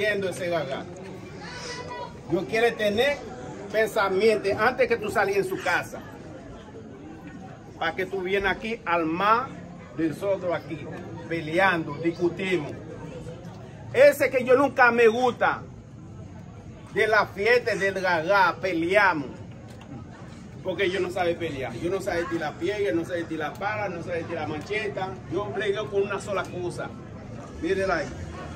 saliendo ese gaga. Yo quiero tener pensamiento antes que tú salgas en su casa. Para que tú vienes aquí al mar de nosotros aquí, peleando, discutimos. Ese que yo nunca me gusta de la fiesta del gaga, peleamos. Porque yo no sabe pelear. Yo no sabe tirar piedra, no sabe tirar pala, no sabe tirar mancheta. Yo brego con una sola cosa. Mírenla ahí.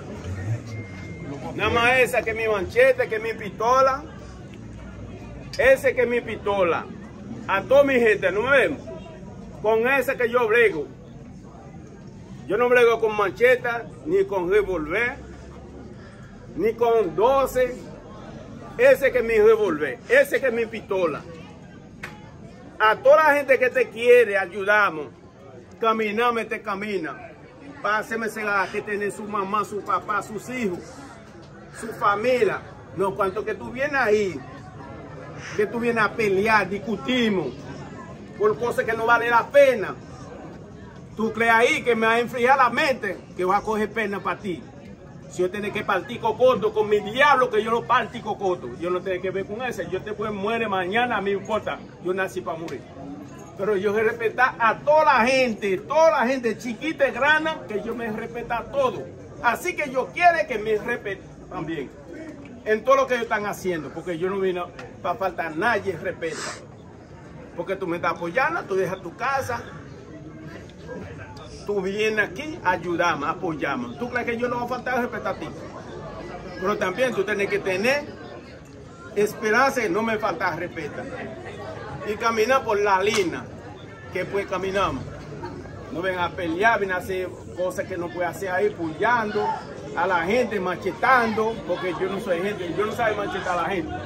Nada más esa que es mi mancheta, que es mi pistola. Ese que es mi pistola. A toda mi gente, ¿no me ven? Con esa que yo brego. Yo no brego con mancheta, ni con revólver, ni con 12. Ese que es mi revólver, ese que es mi pistola. A toda la gente que te quiere, ayudamos. Caminame, te camina. Páseme que tiene su mamá, su papá, sus hijos, su familia. No, cuanto que tú vienes ahí, que tú vienes a pelear, discutimos por cosas que no vale la pena. Tú crees ahí que me va a enfriar la mente, que va a coger pena para ti. Si yo tengo que partir cocoto con mi diablo, que yo lo partí cocoto. Yo no tengo que ver con eso. Yo te puedo muere mañana, a mí me importa. Yo nací para morir. Pero yo voy a respetar a toda la gente chiquita y grande, que yo me respeta a todo. Así que yo quiero que me respeten también. En todo lo que ellos están haciendo. Porque yo no vino para faltar a nadie respeta. Porque tú me estás apoyando, tú dejas tu casa. Tú vienes aquí, ayudamos, apoyamos. ¿Tú crees que yo no voy a faltar respeto a ti? Pero también tú tienes que tener esperanza y no me falta respeto. Y caminar por la línea que pues caminamos. No ven a pelear, ven a hacer cosas que no puede hacer ahí, puyando a la gente, machetando, porque yo no soy gente, yo no sé machetar a la gente.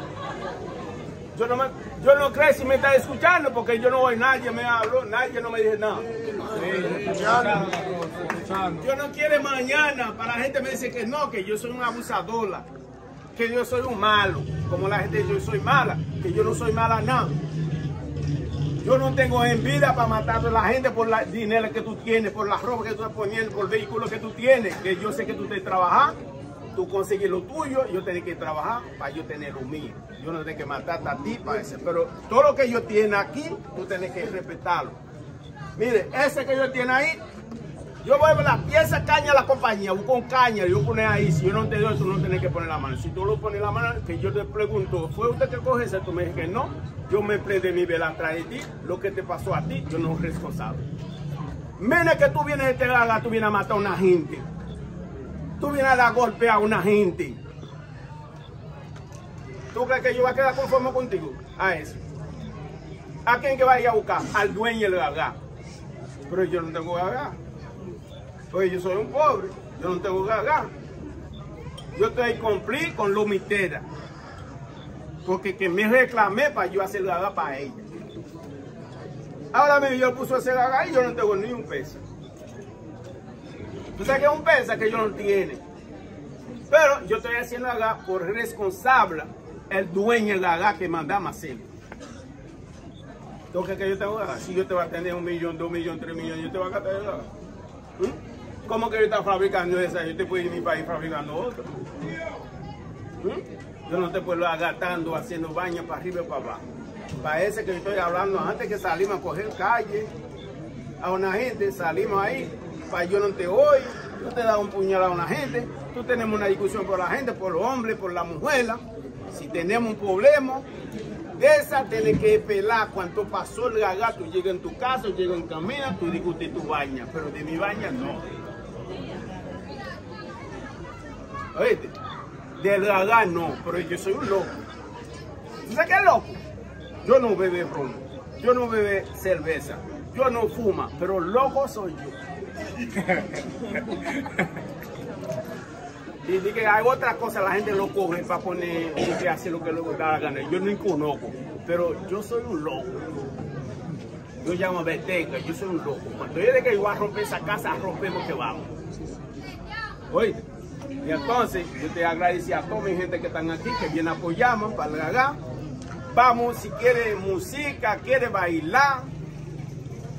Yo no creo si me está escuchando, porque yo no voy, nadie me habló, nadie no me dice nada. Yo no quiero mañana, para la gente me dice que no, que yo soy una abusadora, que yo soy un malo, como la gente yo soy mala, que yo no soy mala nada. Yo no tengo envidia para matar a la gente por el dinero que tú tienes, por la ropa que tú estás poniendo, por el vehículo que tú tienes, que yo sé que tú te trabajas, tú consigues lo tuyo, yo tengo que trabajar para yo tener lo mío. Yo no tengo que matarte a ti para eso, pero todo lo que yo tiene aquí, tú tienes que respetarlo. Mire, ese que yo tiene ahí, yo voy a ver la pieza caña a la compañía, busco un caña, yo pone ahí, si yo no te doy, tú no tienes que poner la mano. Si tú lo pones la mano, que yo te pregunto, ¿fue usted que coge ese? Tú me dices que no, yo me prende mi vela atrás de ti, lo que te pasó a ti, yo no soy responsable. Menos que tú vienes de este lado, tú vienes a matar a una gente. Tú vienes a dar golpe a una gente. ¿Tú crees que yo voy a quedar conforme contigo? A eso. ¿A quién que vaya a buscar? Al dueño del gaga. Pero yo no tengo gaga. Pues yo soy un pobre. Yo no tengo gaga. Yo estoy cumplir con lo mitera. Porque que me reclamé para yo hacer gaga para ella. Ahora mismo yo puso ese gaga y yo no tengo ni un peso. Tú sabes que es un peso que yo no tiene. Pero yo estoy haciendo gaga por responsable el dueño del gaga que mandamos a hacerlo. Entonces, que yo tengo gaga. Si yo te voy a tener 1 millón, 2 millones, 3 millones, yo te voy a gastar el gaga. ¿Cómo que yo estoy fabricando esa? Yo te puedo ir a mi país fabricando otra. Yo no te puedo ir gastando, haciendo baño para arriba y para abajo. Para ese que yo estoy hablando, antes que salimos a coger calle a una gente, salimos ahí, para yo no te oigo, yo te da un puñal a una gente, tú tenemos una discusión por la gente, por los hombres, por la mujer. Si tenemos un problema, de esa tienes que pelar cuánto pasó el gaga, tú llegas en tu casa, llegas en camino, tú discutes tu baña, pero de mi baña no. Oíste, del gaga no, pero yo soy un loco. ¿Tú sabes qué es loco? Yo no bebo ron, yo no bebo cerveza, yo no fumo, pero loco soy yo. Y di que hay otra cosa, la gente lo coge para poner y que hace lo que le da la gana. Yo no conozco, pero yo soy un loco. Yo llamo Beteca, yo soy un loco. Cuando yo diga que yo voy a romper esa casa, rompemos que vamos. Oye, y entonces yo te agradezco a toda mi gente que están aquí, que viene a apoyarme para el gaga. Vamos, si quiere música, quiere bailar,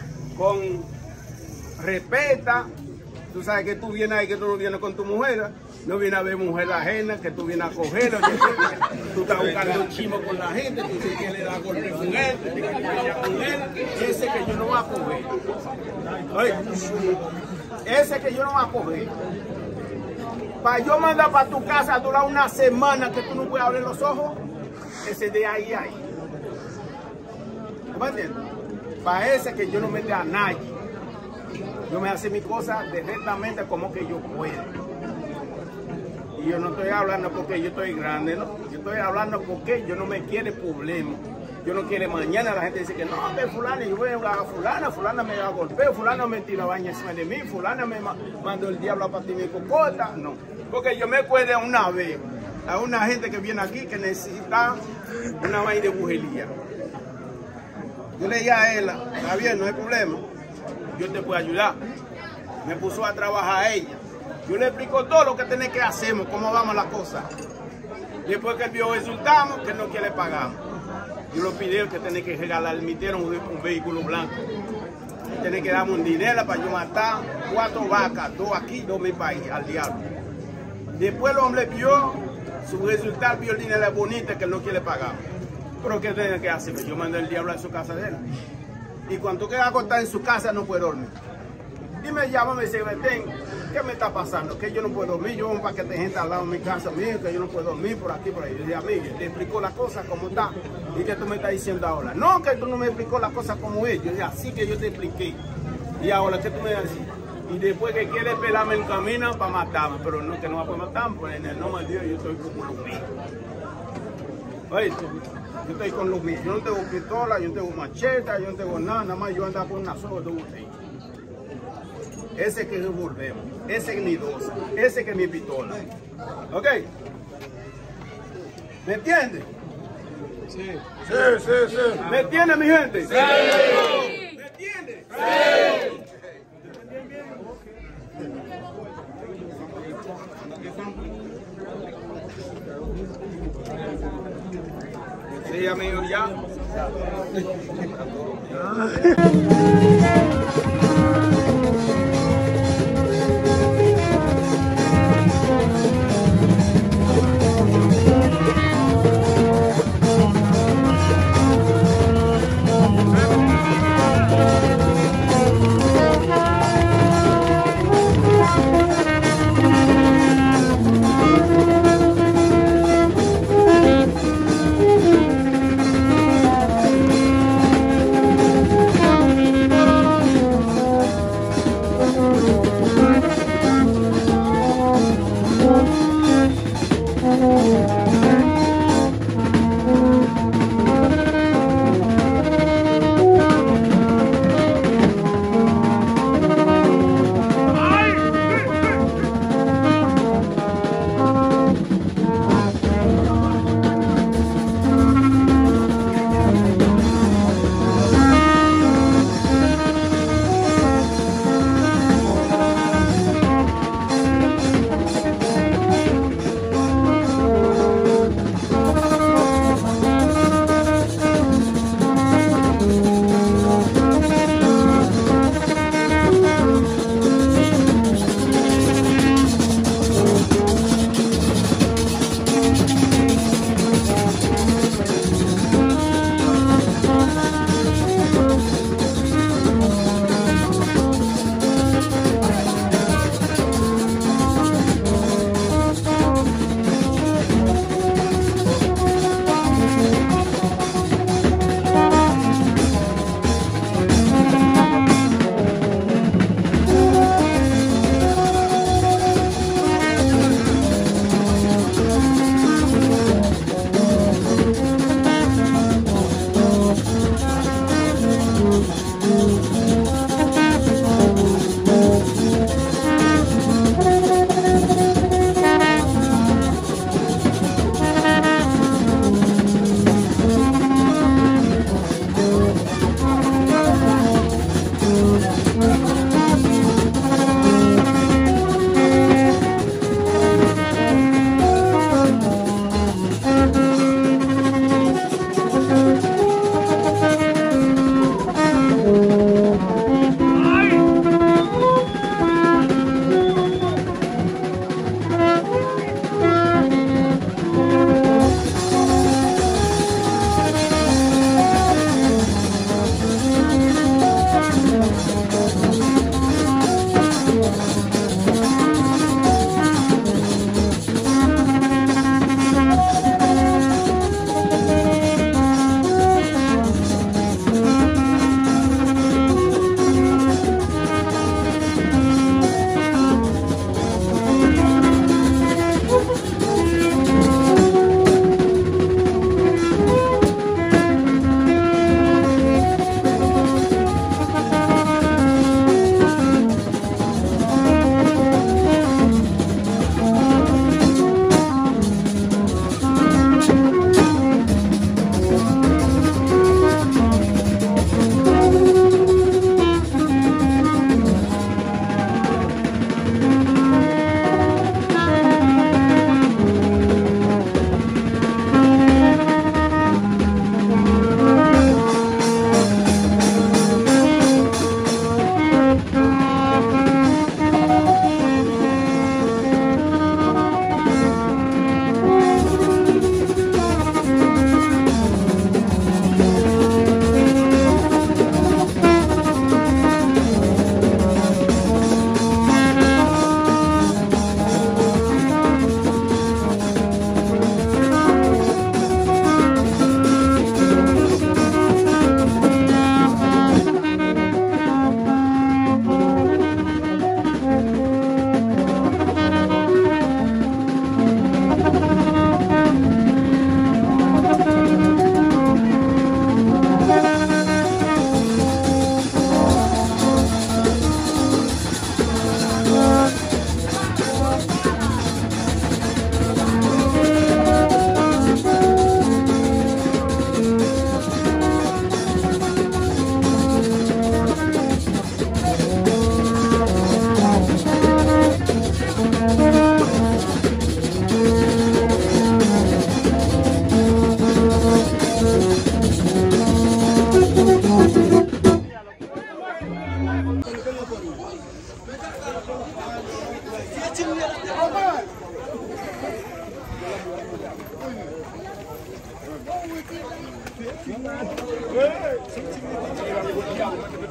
con respeta. Tú sabes que tú vienes ahí, que tú no vienes con tu mujer. No viene a ver mujer ajena que tú vienes a coger. Tú estás buscando un chimo con la gente, tú si quieres dar golpe con él, tú tienes que pelear con él. Ese que yo no voy a coger. Oye, ese que yo no voy a coger. Para yo mandar para tu casa a durar una semana que tú no puedes abrir los ojos, ese de ahí. ¿Tú me entiendes? Para ese que yo no mete a nadie. Yo me hace mi cosa directamente como que yo puedo. Y yo no estoy hablando porque yo estoy grande, ¿no? Yo estoy hablando porque yo no me quiere problema. Yo no quiero mañana la gente dice que no, que fulana, yo voy a fulana me da golpeo, fulana me tira baña encima de mí, fulana me mandó el diablo a partir mi cocota. No, porque yo me acuerdo una vez a una gente que viene aquí que necesita una vaina de brujería. Yo le dije a él, está bien, no hay problema, yo te puedo ayudar. Me puso a trabajar a ella. Yo le explico todo lo que tiene que hacer, cómo vamos las cosas. Después que vio resultamos, que no quiere pagar. Yo le pidí que tiene que regalar al mitero un vehículo blanco. Tiene que darme un dinero para yo matar 4 vacas, 2 aquí, 2 en mi país, al diablo. Después el hombre vio su resultado, vio el dinero bonito que él no quiere pagar. Pero ¿qué tiene que hacer? Yo mandé el diablo a su casa de él. Y cuando queda acostado en su casa no puede dormir. Y me llama, me dice, Betén, ¿qué me está pasando? Que yo no puedo dormir, yo un paquete de gente al lado de mi casa mío, que yo no puedo dormir por aquí, por ahí. Yo dije, amigo, te explicó la cosa como está. ¿Y qué tú me estás diciendo ahora? No, que tú no me explicó la cosa como es. Yo dije, así que yo te expliqué. Y ahora, ¿qué tú me decís? Y después que quiere pelarme el camino para matarme, pero no, que no va a poder matarme, pues en el nombre de Dios yo estoy con los míos. Oye, yo estoy con los míos. Yo no tengo pistola, yo no tengo macheta, yo no tengo nada más yo ando por una soga de botella. Ese que revolvemos, ese que es mi dosa, ese que es mi pistola. ¿Ok? ¿Me entiende? Sí. ¿Me entiende, mi gente? Sí. ¿Me entiende? Sí. Sí, amigo, ya.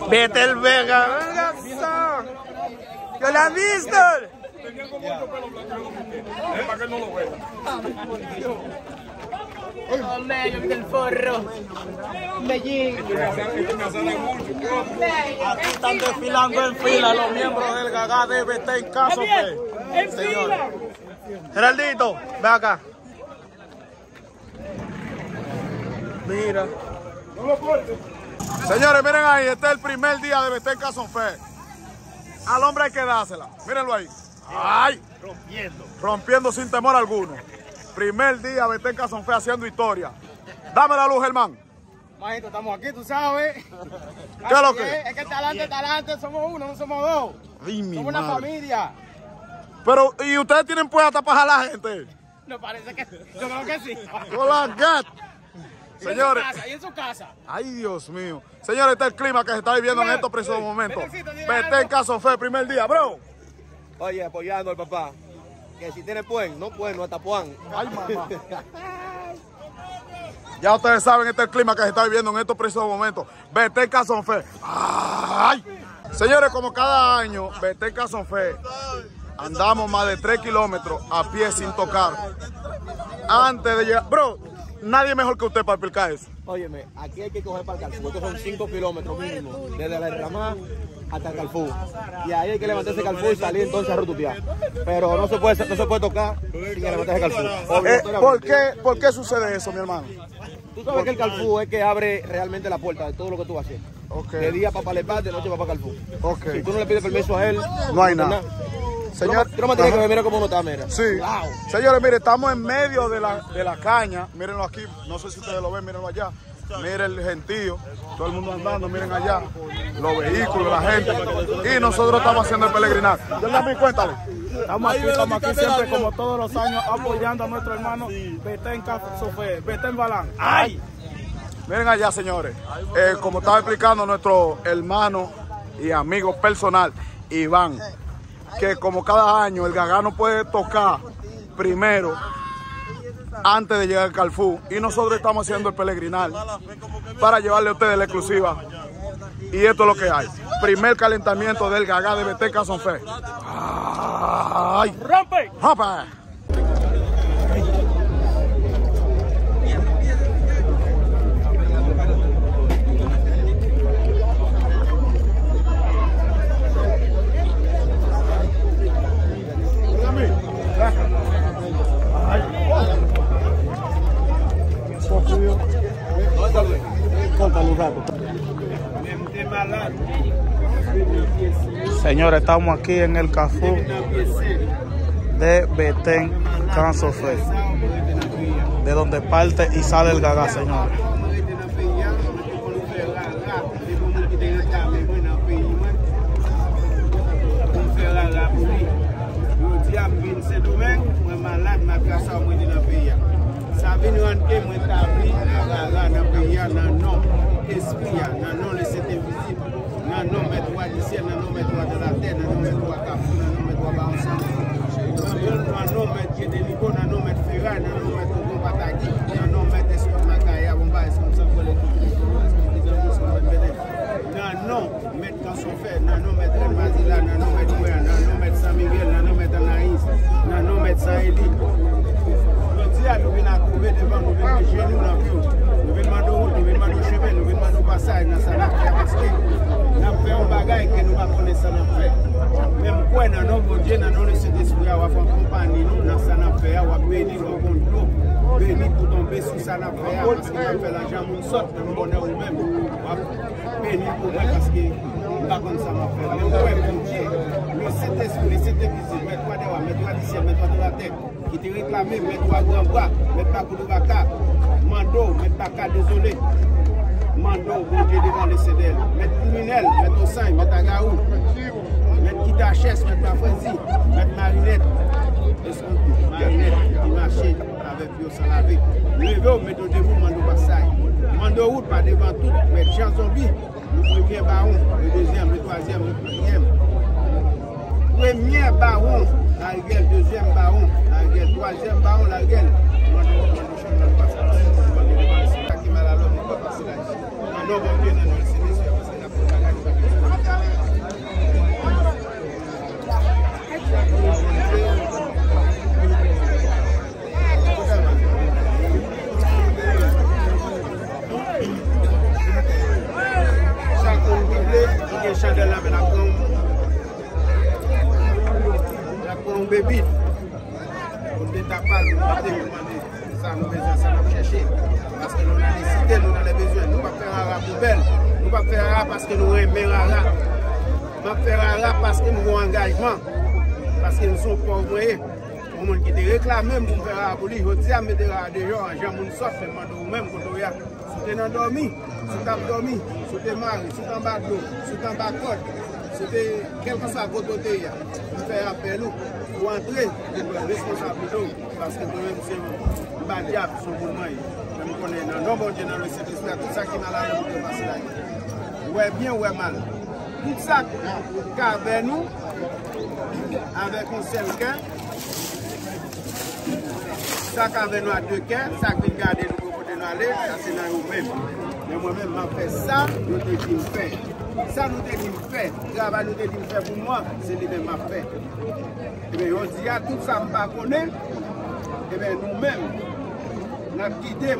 Betel Vega. Venga, ¿qué lo han visto? Para que no lo vea. Hombre, yo vi el forro. Medellín. Aquí están desfilando en fila los miembros del Gagá de Betén Caso Fe. ¡En fila! Geraldito, ve acá. Mira. Señores, miren ahí, este es el primer día de Betén Caso Fe. Al hombre hay que dársela. Mírenlo ahí. ¡Ay! Rompiendo sin temor alguno. Primer día Betén Caso Fe haciendo historia. Dame la luz, Germán. Majito, estamos aquí, tú sabes. ¿Qué es lo que? Es que talante, somos uno, no somos dos. Ay, mi Somos una madre. familia. Pero, ¿y ustedes tienen puesta para jalar a la gente? No parece que. Yo creo que sí. Hola, gat. Señores. Y en su casa. Ay, Dios mío. Señores, este es el clima que se está viviendo en estos precisos momentos. Betecito, dile Betén algo. Caso Fe, primer día, bro. Oye, apoyando al papá. Que si tiene no hasta puan. Ay, mamá. Ya ustedes saben, este es el clima que se está viviendo en estos precisos momentos. Betén Caso Fe. Ay. Señores, como cada año, Betén Caso Fe, andamos más de 3 kilómetros a pie sin tocar. Antes de llegar. Bro, nadie mejor que usted para explicar eso. Óyeme, aquí hay que coger para el Carrefour. Estos son 5 kilómetros mínimo. Desde la Ramá hasta el Carrefour. Y ahí hay que levantarse el Carrefour y salir entonces a rututear. Pero no se puede tocar sin levantarse el Carrefour. ¿Por qué sucede eso, mi hermano? Tú sabes que el Carrefour es que abre realmente la puerta de todo lo que tú vas a hacer. Okay. De día para Palepar, de noche para Carrefour. Ok. Si tú no le pides permiso a él, No hay nada. Señor, tú no me tienes que ver, mira cómo uno está, mira. Sí. Señores, mire, estamos en medio de la caña. Mírenlo aquí. No sé si ustedes lo ven, mírenlo allá. Miren el gentío. Todo el mundo andando, miren allá. Los vehículos, la gente. Y nosotros estamos haciendo el peregrinaje. Cuéntale. Estamos aquí siempre, como todos los años, apoyando a nuestro hermano Betén Caso Fe, Betén Balán. ¡Ay! Miren allá, señores. Como estaba explicando nuestro hermano y amigo personal, Iván, que como cada año el Gagá no puede tocar primero antes de llegar al Carrefour, y nosotros estamos haciendo el peregrinal para llevarle a ustedes la exclusiva. Y esto es lo que hay. Primer calentamiento del Gagá de Betén Caso Fe. ¡Ay! ¡Rompe! ¡Hopa! Señores, estamos aquí en el Carrefour de Betén Caso Fe, de donde parte y sale el Gagá, señores. Qui te réclamé, mets-toi grand bras, mets-toi Koudoubaka, Mando, mets-toi cas désolé, Mando, bon Dieu devant les CDL, mets criminel, mets-toi Saint, mets-toi Gaou, mets-toi Kitachès, mets-toi Frenzy, mets-toi Marinette, Marinette, qui marchait avec Pio sans laver, levez-vous, mets-toi debout, Mando Bassaï, Mando route, pas devant tout, mets-toi Jean Zombie, le premier baron, le deuxième, le troisième, le quatrième. Premier baron, la gueule, deuxième baron, la gueule, troisième baron, la gueule. ça, nous besoin ça, nous chercher. Parce que nous avons les cités, nous avons les besoins. Nous ne pouvons pas faire un rap poubelle. Nous ne pouvons pas faire un rap parce que nous aimons un rap. Nous ne pouvons pas faire un rap parce que nous avons un engagement. Parce que nous sommes pauvres. Pour les gens qui te réclament pour faire un rap, ils disent à mettre des gens en jambe, nous sortent, même quand on y a. Si tu es dormi, si tu as dormi, si tu es marié, si tu es en bas de l'eau, si tu es en bas de côte, si tu es quelque chose à côté, nous faisons appel pour entrer, nous responsable de l'eau. Parce que nous-mêmes, c'est un bas diable sur le moment. Nous connaissons, non, bon Dieu, dans le Saint-Esprit, tout ça qui est malade, nous devons passer là. Ouais, bien, ouais, mal. Tout ça qu'avec nous, avec un seul cœur, ça qu'avec nous à deux cœurs, ça qui vient garder nous pour nous aller, ça c'est dans nous-mêmes. Mais moi-même, je fais ça, nous te disons faire. Ça, nous te disons faire. Le travail, nous te disons faire pour moi, c'est lui-même à faire. Et bien, on dit, tout ça, je ne connais pas. Et bien, nous-mêmes, nous avons quitté.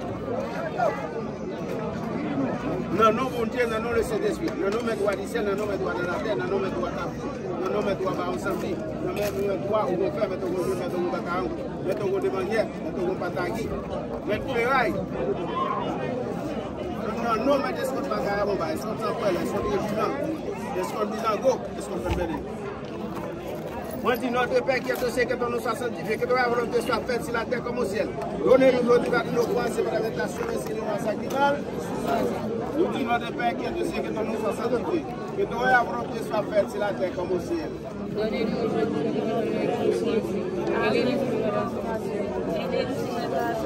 Non, non, bon Dieu, non, non, le Saint-Esprit. Non, non, mais droit du ciel, non, non, mais droit de la terre, non, non, mais droit de non, non, mais droit de ensemble. Non, mais droit, on va faire, mais on va faire, mais on va faire, mais on va faire, mais on va faire, mais ferraille. Non, non, mais est-ce qu'on va faire, est-ce qu'on s'en fait, est-ce qu'on est vigilant, est-ce qu'on est bilingue, est-ce qu'on fait mener. Moi, je dis notre Père qui est au ciel, que ton nom soit sanctifié, que ta volonté soit faite sur la terre comme au ciel. Donnez-nous notre pain de nos croyances et par la méditation, et nous en sacrament. Nous disons notre Père qui est au ciel, que ton nom soit sanctifié, que ta volonté soit faite sur la terre comme au ciel. Donnez-nous aujourd'hui notre conscience, pardonnez-nous nos offenses, aidez-nous sur notre âge.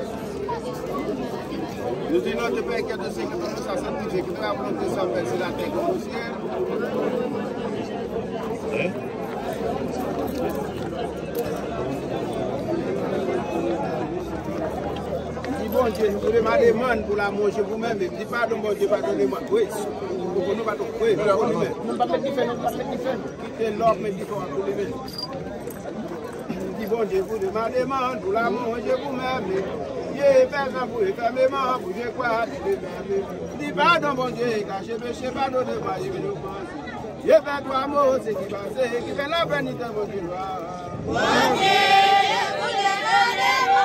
Nous disons notre Père qui est au ciel, que ton nom soit sanctifié, que ta volonté soit faite sur la terre comme au ciel. Bon Dieu, nous voulons ma demande pour la manger vous-même. Ne dis pas bon Dieu, pardonnez-moi. Oui, pour nous pas oui, nous ne pas faire différent, nous ne pas faire différent. Quittez l'ordre, mais différent pour les mêmes. Dis bon Dieu, vous ma demande pour la manger vous-même. Dieu, personne pour fermement, pour je crois, dis pardon bon Dieu, cachez péché, pardonnez-moi, je vais nous penser. Dieu fait toi mot, c'est qui passe, qui fait la peine de votre gloire. Bon Dieu, vous demandez-moi.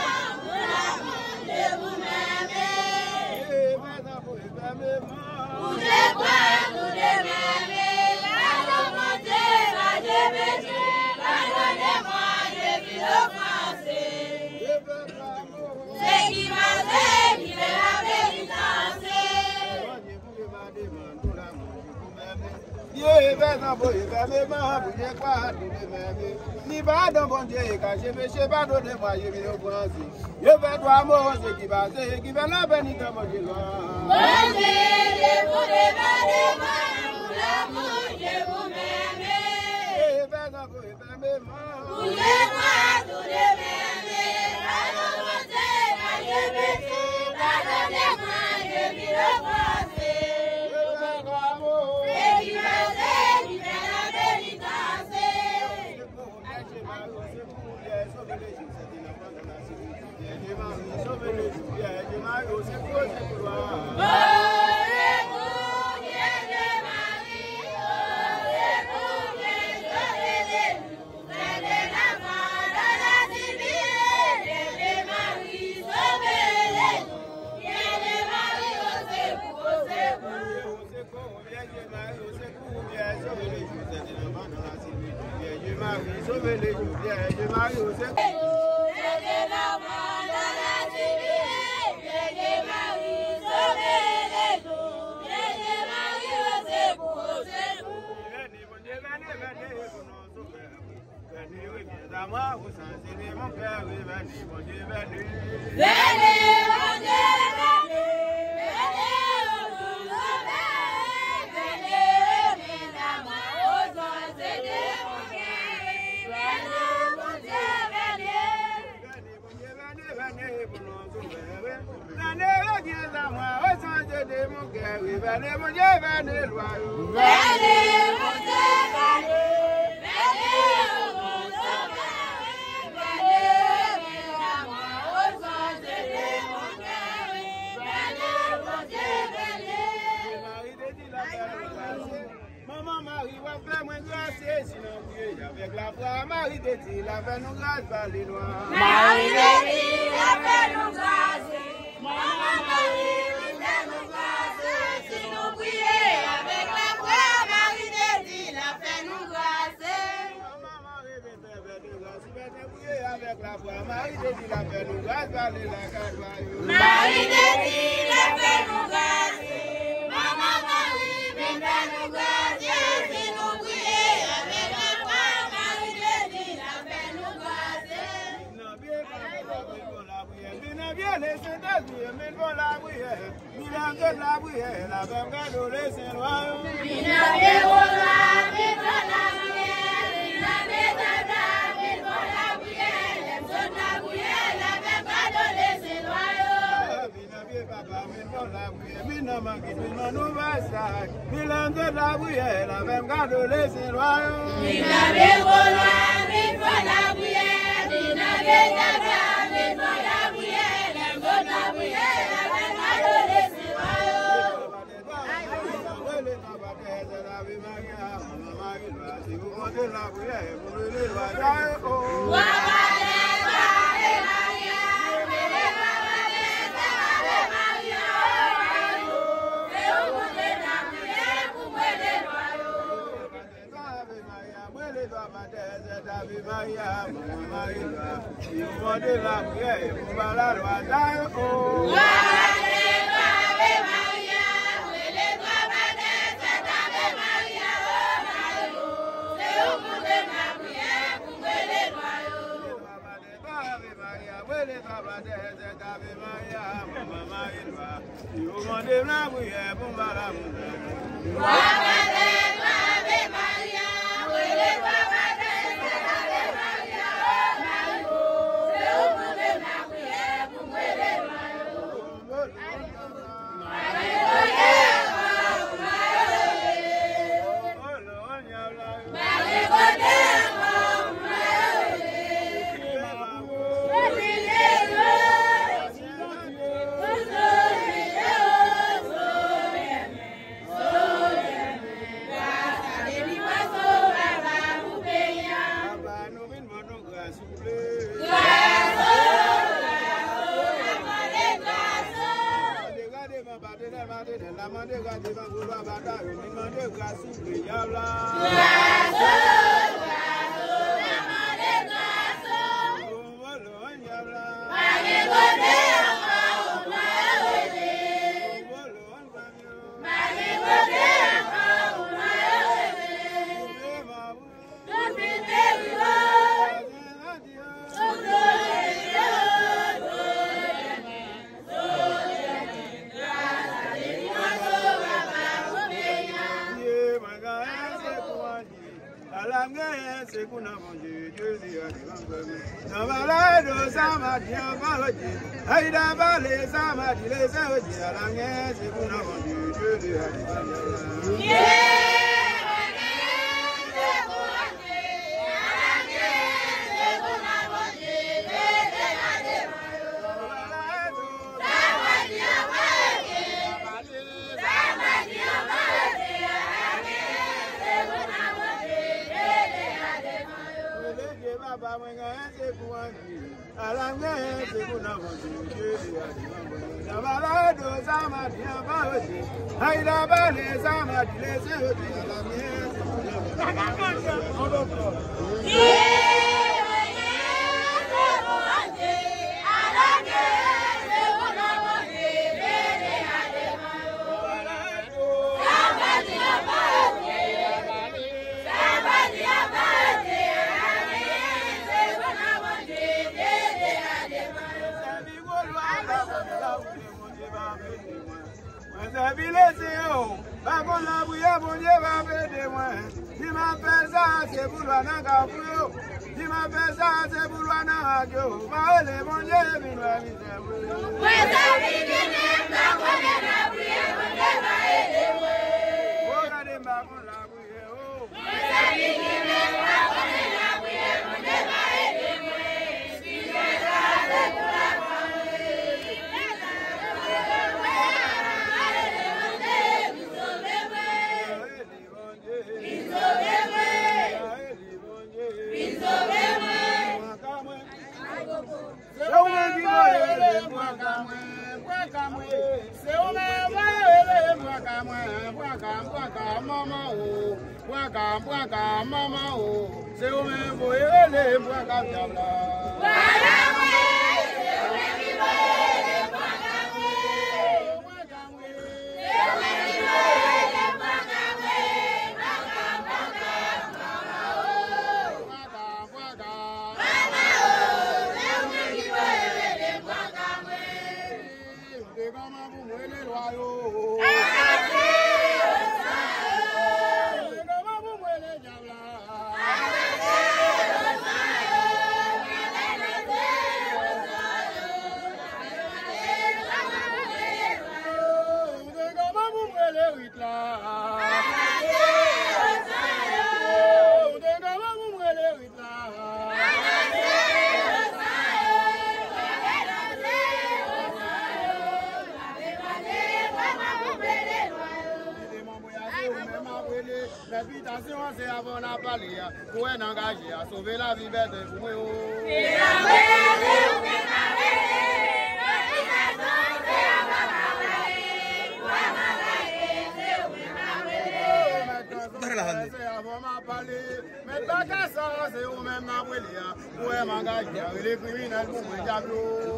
Ni pardon bon Dieu, car je péché, pardonnez-moi, je vais le penser. Je fais toi mot, ce qui va se, qui fait la peine de mon Dieu. Bon Dieu, vous demandez-moi, pour l'amour, je vous m'aimez. Pour les mois, tout les m'aimez. Pardonnez-moi, je péché, pardonnez-moi, je vais le penser. Ce qui va se, qui fait la pénitence. Avec la foi, Marie de Tille, la fait nous grâce par les noirs. Marie de Tille, la fait nous grâce. Mama, L'invitation c'est avant la parler pour un engagé à sauver la vie de vous. Mais pas qu'à ça, c'est au même n'appelé pour un engagé les criminels pour le diable.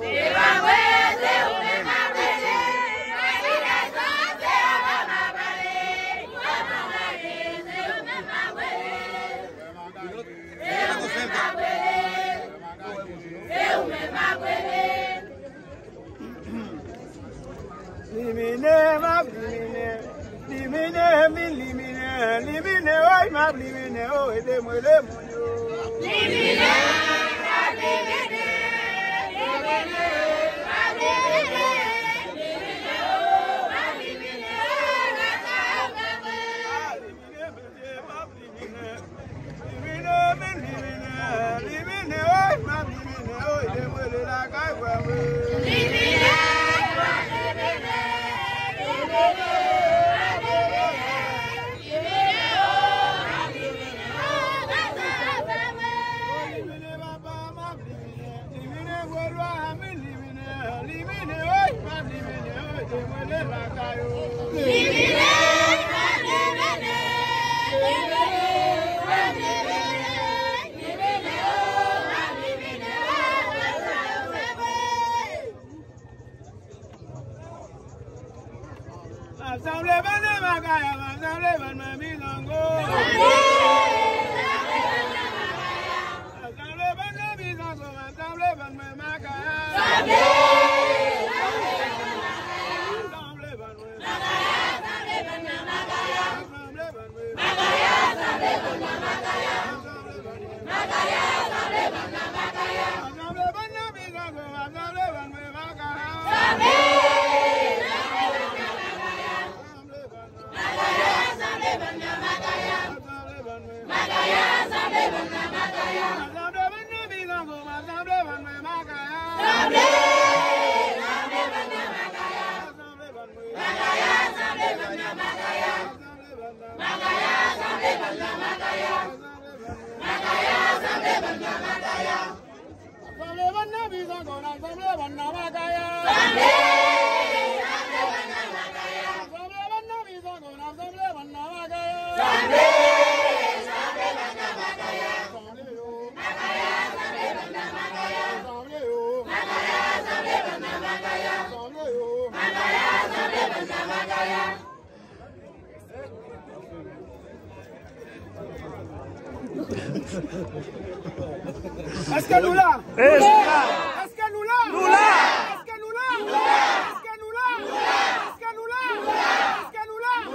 Est-ce que nous là? Est-ce que nous là? Nous là? Est-ce que nous là? Est-ce que nous là? Est-ce que nous là? Est-ce que nous là?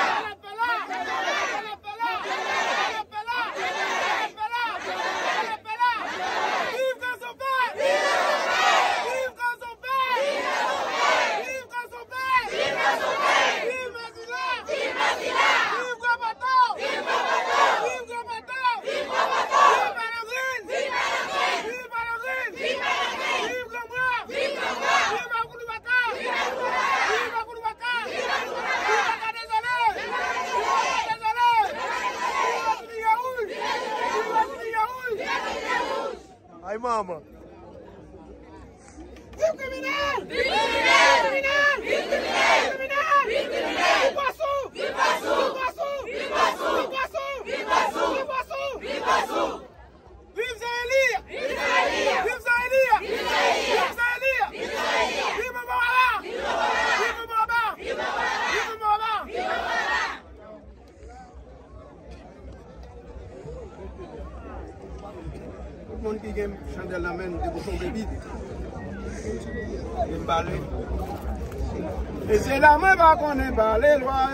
Vive dans son père! Vive dans son père! Vive dans son père! Vive dans son père! Vive Mazila! Vive Mazila! Vive Guabato! Vive Guabato! Vive Guabato! Vive Guabato! Vive Balogrine! Vive Balogrine! Vive Balogrine! Vive Balogrine! Vive Gomra! Vive Gomra! Vive Akoulubaka! Vive Akoulubaka! Vive Akoulubaka! Vive Akoulubaka! Vive Akadezale! Vive Akadezale! Vive Asuni Yaoul! Vive Asuni Yaoul! Vive Asuni Yaoul! Ay, mama. Vive criminel! Vive criminel! Vive criminel! Vive criminel! Vive criminel! Vive Boissou! Vive Boissou! Vive Boissou! Vive Boissou! Vive Boissou! Vive Boissou! Vive Boissou! Vive Zaélia! Vive Zaélia! Vive Zaélia! Vive Zaélia! Vive Zaélia! Vive Zaélia! Vive Mouaba! Vive Mouaba! Vive Mouaba! Vive Mouaba! Vive Mouaba! Tout le monde qui a chandelle la main, des bouchons de vide. Des balais. Et c'est la main va qu'on est pas les lois.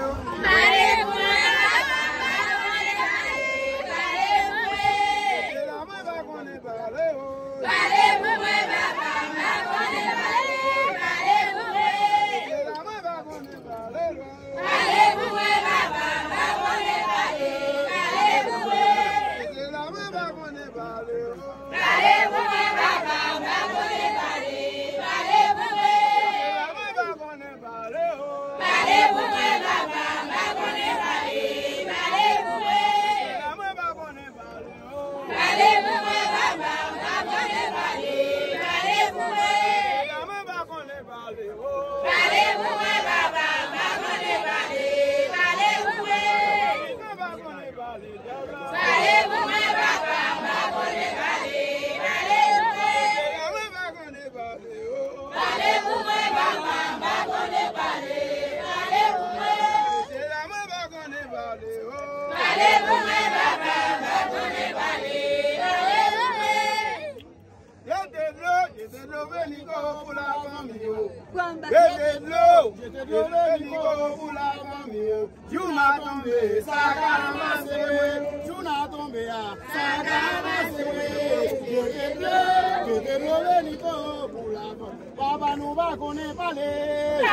Papa nous va connaître parler.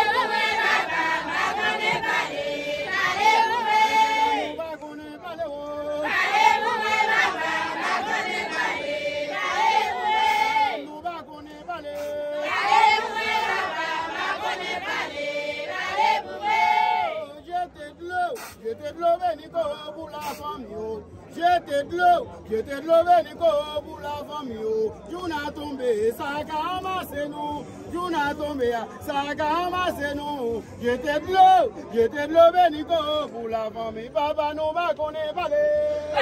J'étais de l'eau Nico pour la famille. J'étais de l'eau Nico pour la famille. Juna tombé, ça a amassé nous. Juna tombé, ça a amassé nous. J'étais de l'eau Nico pour la famille. Papa nous va connaître parler.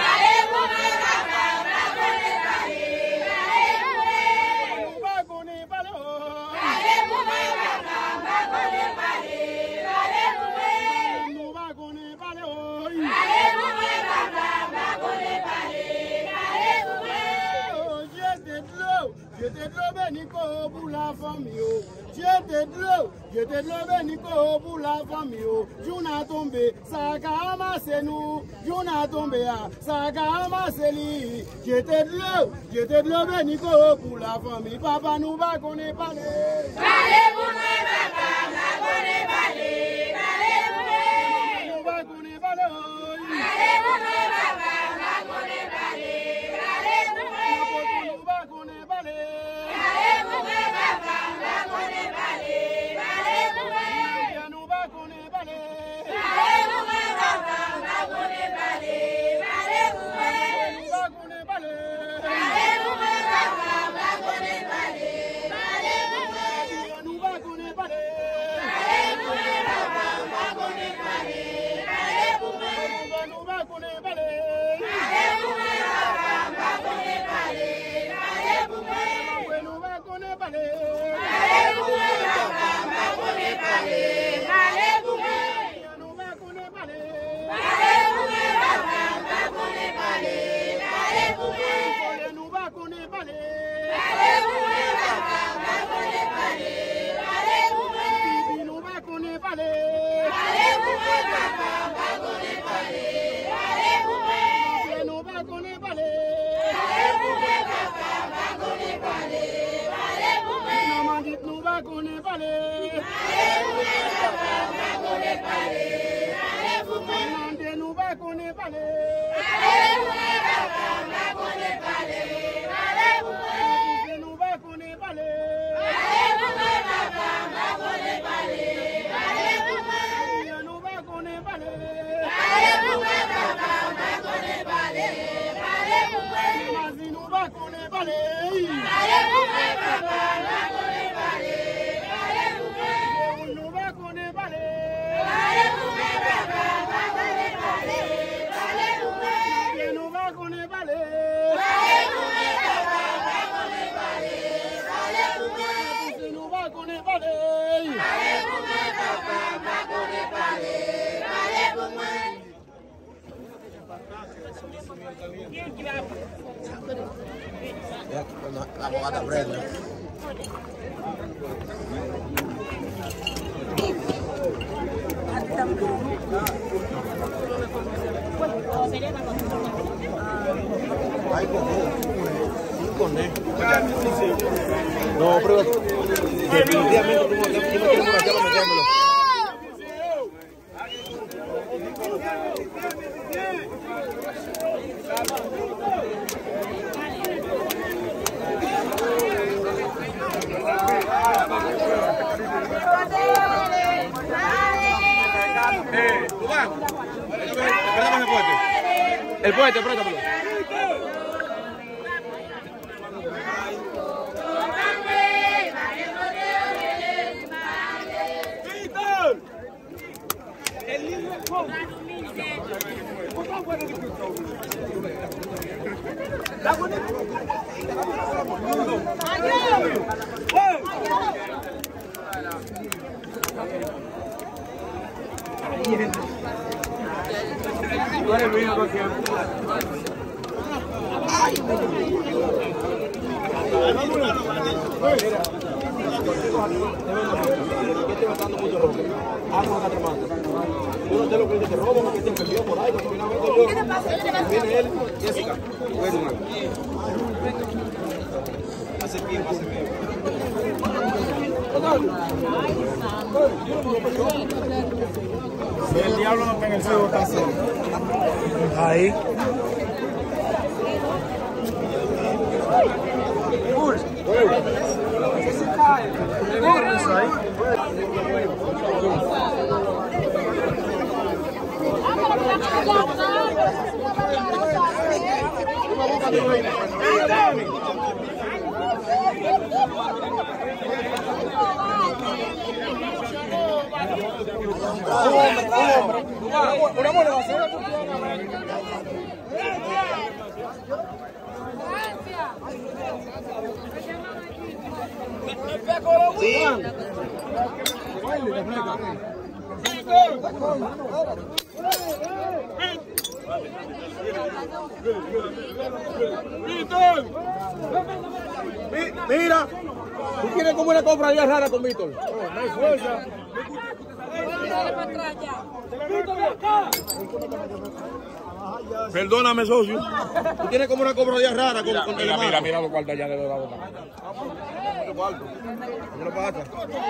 J'étais de l'eau Nico pour la famille. J'étais de l'eau Nico pour la famille. Juna tombé, ça a amassé nous. Juna tombé, ça a amassé lui. J'étais de l'eau Nico pour la famille. Papa nous va connaître parler. La abogada Brenda. No, pero definitivamente tú me tienes por acá para metérmelo. El puente, prétamelo. Si el diablo no está en el cielo, está cerca. Ahí. Mira, tú tienes como una cofradía rara con Víctor. No hay fuerza. Perdóname, socio. Tú tienes como una cofradía rara con el hermano. Mira los cuartos allá de Dorado. ¿Qué le pasa?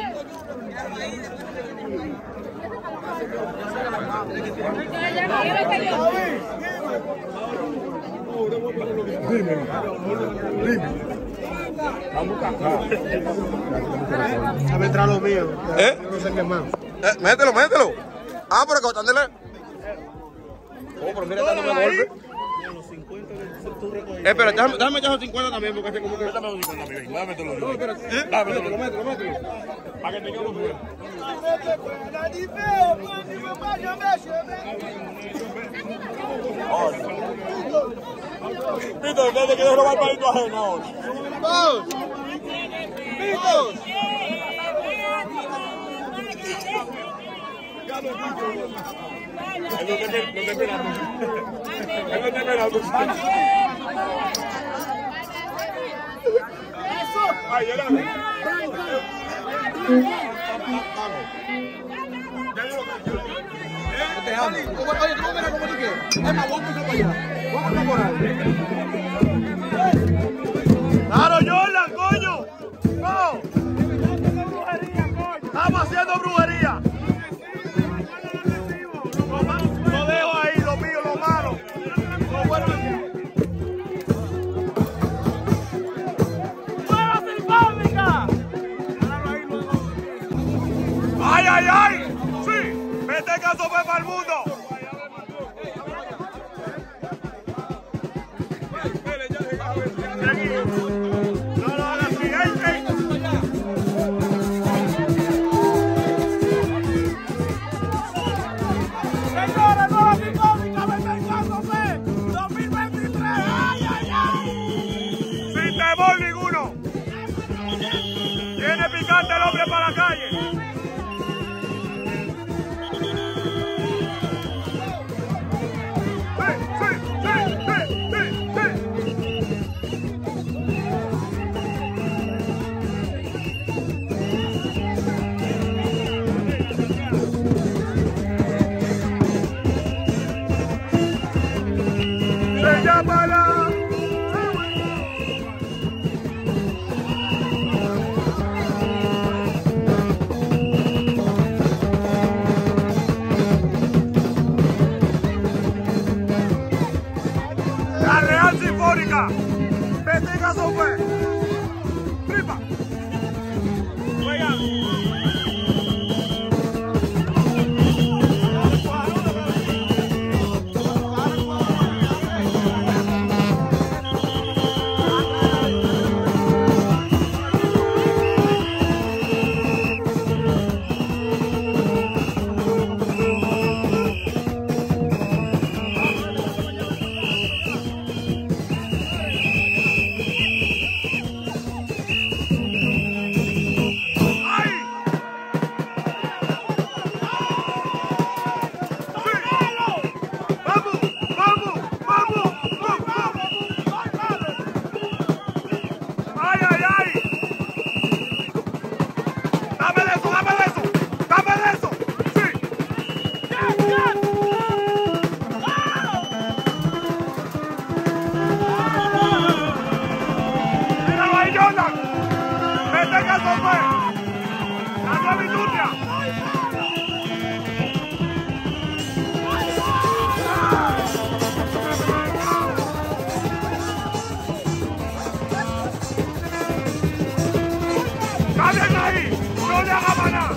A ver, trae lo mío. ¿Eh? No sé qué más. Mételo. Ah, pero cortándole. Oh, pero mira, dándome golpe. Pero déjame echar los 50 también, porque este como que... Dame los 50 también, dámetelo. No, pero... Mételo. Para que tenga los míos. Víctor, ¿qué te quieres robar palito ajeno ahora? ¡Víctor! No te esperamos. Ay, ya te amo. Oye, tú no me la comuniques. Es más, vamos a para allá. Vamos a por ahí. ¡Claro, Jordan, coño! ¡No! ¡Estamos haciendo brujería! Lo dejo ahí, lo mío, lo malo. Lo bueno es que... ¡Fuera sin fábrica! ¡Ay, ay, ay! ¡Sí! ¡Vete caso fue para el mundo! No lo hagas así, ¡ey! Señora, nueva picómica, vete el caso fe 2023, ¡ay, ay, ay! Sin temor ninguno. Viene picante el hombre para la calle. Se llama la ¡Salen ahí! ¡No le haga maná!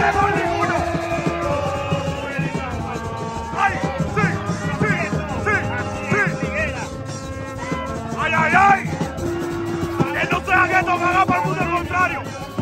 queremos ninguno. ¡Ay! ¡Sí! ¡Sí! ¡Sí! ¡Sí! ¡Ay, ay, ay! Que no sea gueto, que haga para el mundo al contrario.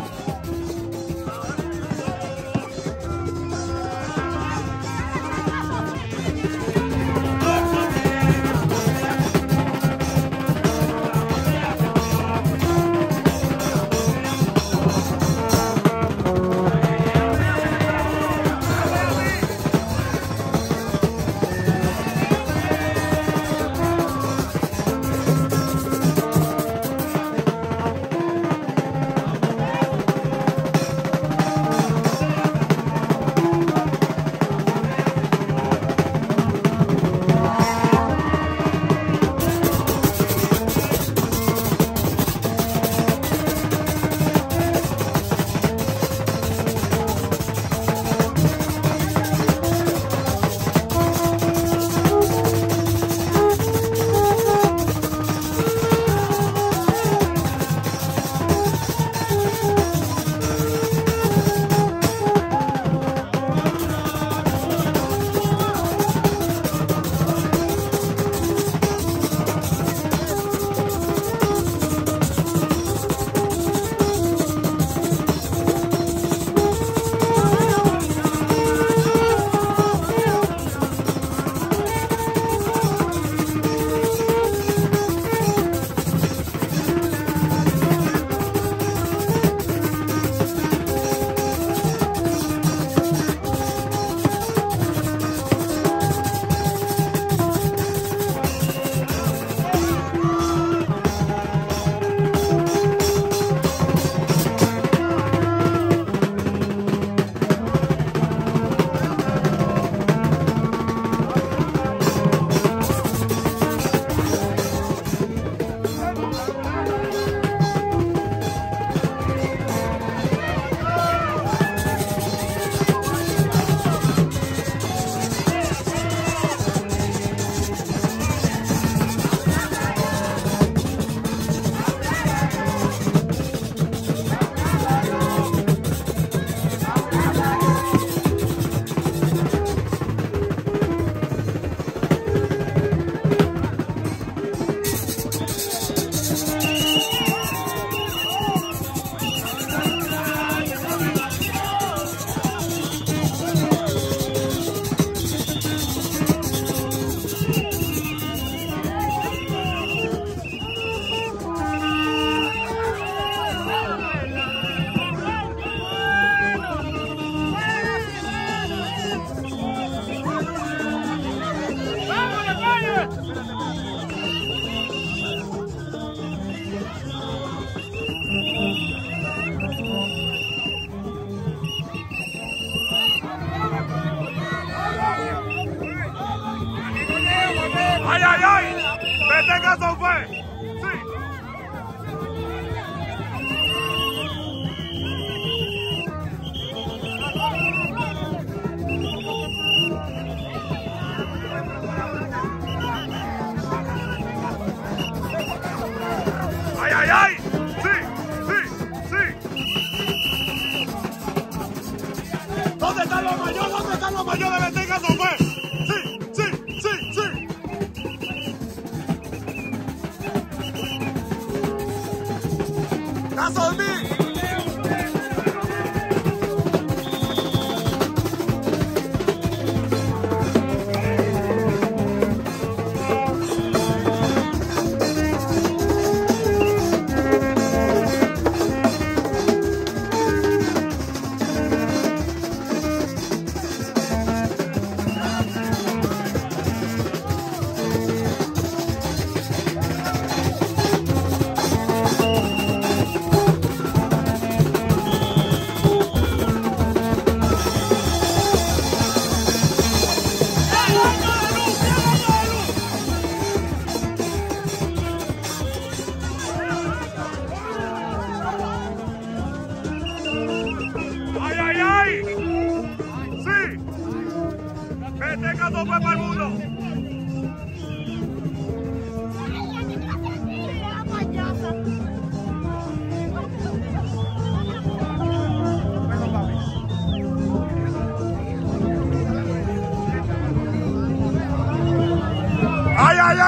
¡Ay, ay, ay! ¡Vete que eso fue! ¡Sí! ¡Ay, ay, ay! ¡Sí! ¡Sí! ¡Sí! ¿Dónde están los mayores? ¿Dónde están los mayores? ¡Vete que eso fue! ¡Sí! ¡Sí! ¡Sí! ¡Sí! ¡Caso de mí! ¡Ay, ay, ay! ¡Sí! ¡Vete que eso fue para el mundo!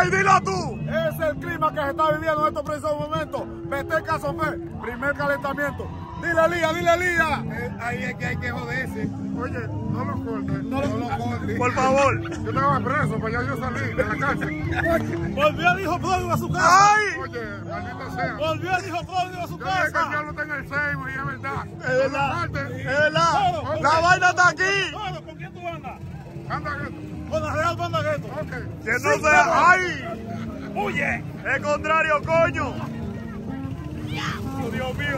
¡Ay, dilo tú! Es el clima que se está viviendo en estos precisos momentos. Betén Casofé, primer calentamiento. Dile, Lía, dile, Lía. Ahí es que hay que joderse. Oye, no lo cortes. No lo cortes. Por favor. Yo estaba preso, pues ya yo salí de la cárcel. Volvió el hijo pródigo a su casa. ¡Ay! Oye, maldita sea. Volvió el hijo pródigo a su Yo dije que el casa. diablo está en el seibo y es verdad. Es verdad. Es verdad. La vaina está aquí. Claro, ¿con quién tú andas? Anda, Gueto. Con la Real Banda Gueto. Ok. Que no sea. ¡Ay! ¡Huye! Es contrario, coño. Oh, Dios mío.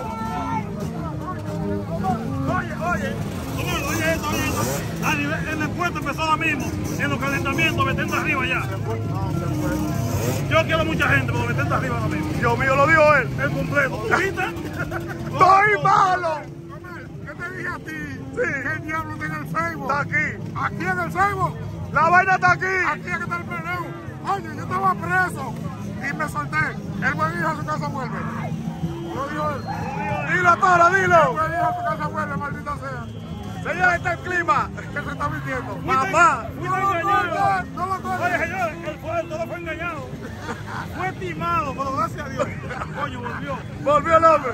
Oye esto. A nivel, en el puerto empezó ahora mismo. En los calentamientos, Betén está arriba ya. Yo quiero mucha gente, pero Betén está arriba ahora mismo. Dios mío, lo dijo él. El completo. ¿Tú viste? ¡Estoy malo! ¿Qué te dije a ti? Sí. Que el diablo está en el seibo. Está aquí. Aquí en el seibo. La vaina está aquí. Aquí es que está el peleo. Oye, yo estaba preso y me solté. El buen hijo a su casa vuelve. Lo dijo él. Dilo, Toro, El dilo. buen hijo a su casa vuelve, maldita sea. Señores, está el clima. ¿Qué se está mintiendo? Mamá. No lo cortes, no lo Oye, cortes. señores, todo fue engañado. Fue estimado, pero gracias a Dios. Coño, volvió. Volvió el hombre.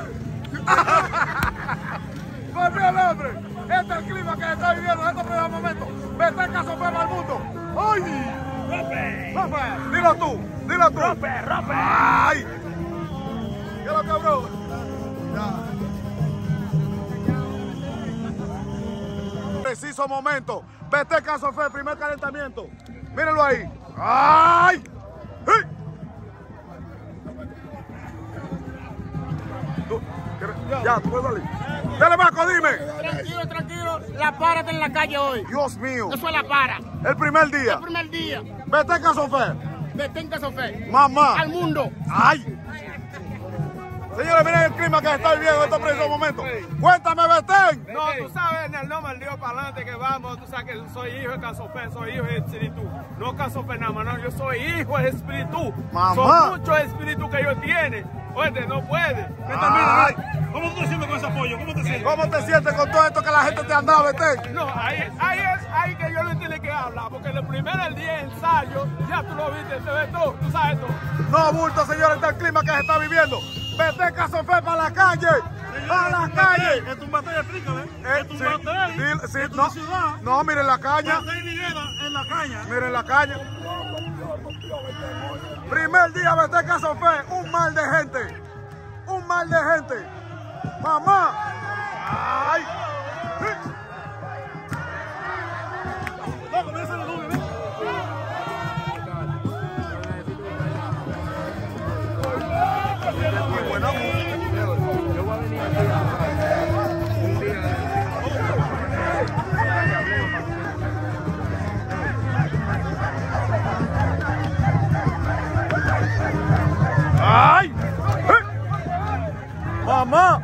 Volvió el hombre. Este es el clima que se está viviendo en estos primeros momentos. Betén Casofé para el mundo. ¡Oye! ¡Rope! Dilo tú. Dilo tú. ¡Rope! ¡Ay! ¿Qué es lo que, bro? Preciso momento. Betén Casofé, primer calentamiento. Mírenlo ahí. ¡Ay! ¡Hey! Ya, tú puedes salir. Dale, Marco, dime. Tranquilo. La para está en la calle hoy. Dios mío. Eso es la para. El primer día. El primer día. Betén Casofé. Betén Casofé. Mamá. Al mundo. ¡Ay! Señores, miren el clima que se está viviendo en estos precisos momentos. Cuéntame, Betén. No, tú sabes, en el nombre del Dios para adelante que vamos, tú sabes que soy hijo de Casofé, soy hijo de Espíritu. No Casofé nada más, no, yo soy hijo de Espíritu. Mamá. Son muchos espíritus que ellos tienen. Oye, no puede. Ay. ¿Cómo tú te sientes con ese apoyo? ¿Cómo te sientes? ¿Cómo te sientes con todo esto que la gente te anda, Betén? No, ahí que yo no tiene que hablar, porque el primer día de ensayo, ya tú lo viste, te ves tú sabes todo. No, bulto, señores, este es el clima que se está viviendo. Betén Casofé para la calle. ¡Para la calle! Es un batalla, explícame. Es un Sí, batalla. sí, Es no, una ciudad. no, miren la caña. Betén Liguera en la caña. Miren la caña. Primer día Betén Casofé, un mal de gente. Un mal de gente. Mamá. Ay. No, comienza la nube, ¿ves? ¡Ay! ¡Mamá!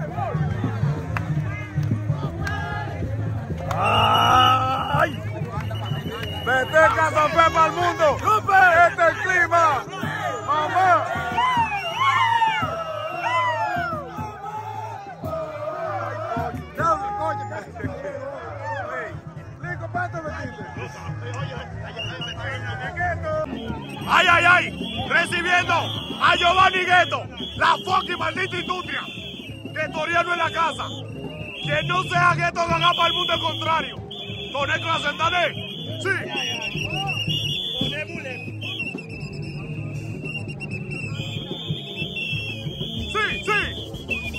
¡Ay! ¡Betén Casofé para el mundo! ¡Este es el clima! ¡Mamá! ¡Ay, ay, ay! Recibiendo a Giovanni Gueto, la fucking maldita industria. Que Toriano en la casa. Que no sea Gueto ganar para el mundo al contrario. Conecto la Santander. Sí. Sí, sí.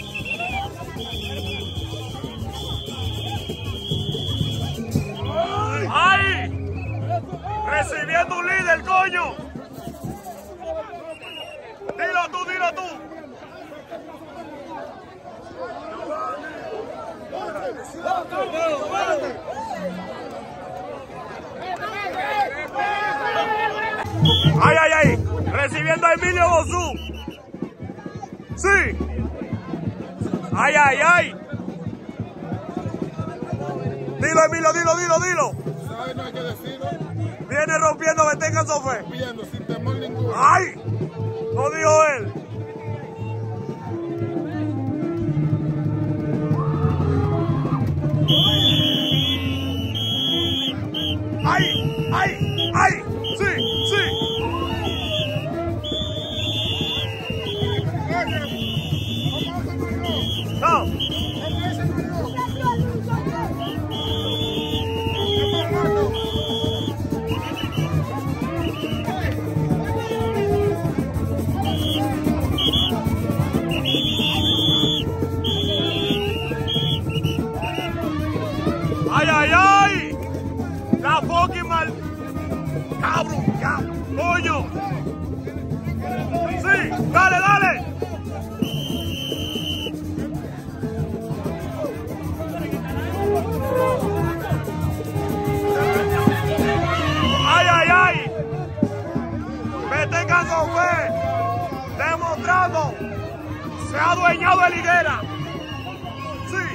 ¡Ay! Recibiendo un líder, coño. Dilo tú, dilo tú. ¡Ay, ay, ay! Recibiendo a Emilio Bozú. ¡Sí! ¡Ay, ay, ay! Dilo, Emilio, dilo. ¿Sabes? No hay que decirlo. Viene rompiendo Betén Casofé. Rompiendo sin temor ninguno. ¡Ay! Lo dijo él. ¡Ay! ¡Ay! ¡Ay! ¡Sí! ¡Sí! adueñado de Liguera. Sí.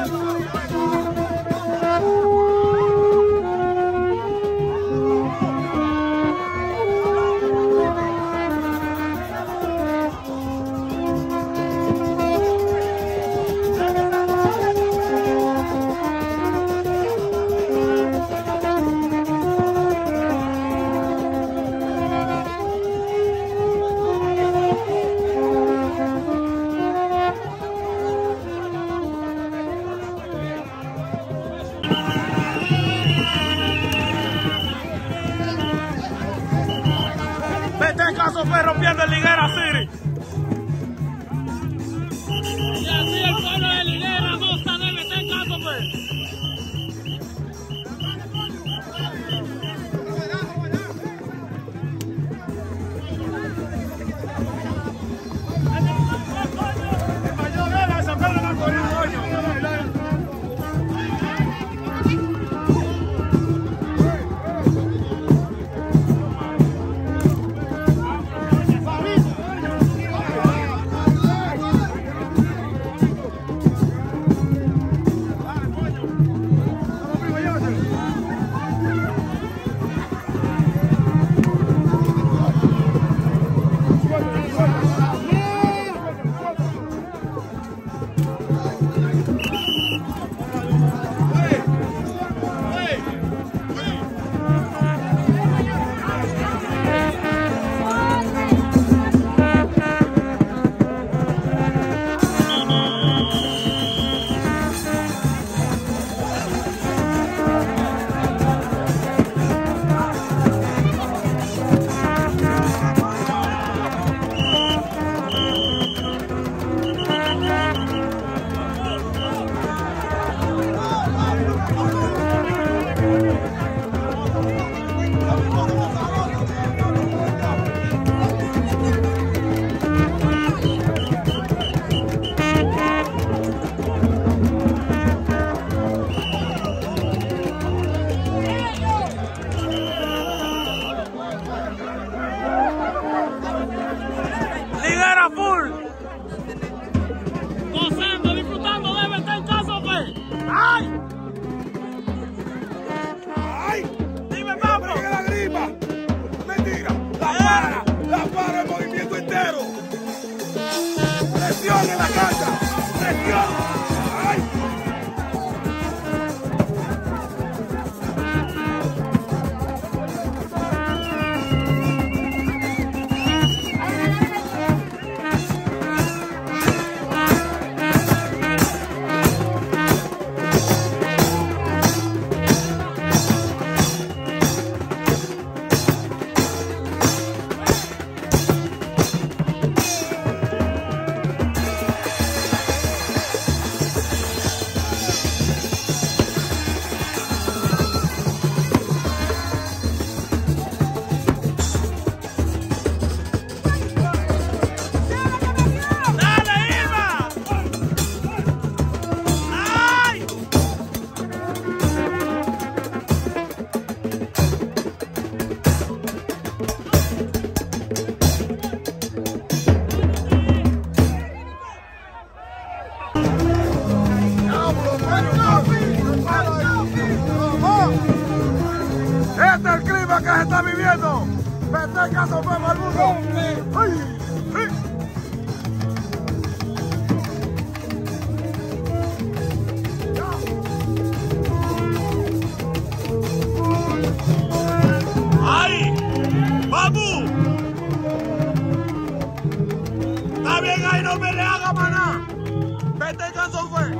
Caso fue rompiendo el Liguera City. Y así el pueblo de Liguera goza de meter caso fue. ¡Presión en la cancha! ¡Presión! ¡Ay! Este es el clima que se está viviendo. Vete caso fue al mundo. ¡Ay! ¡Ay! ¡Vamos! Está bien ahí, no me le haga maná. Vete caso fue.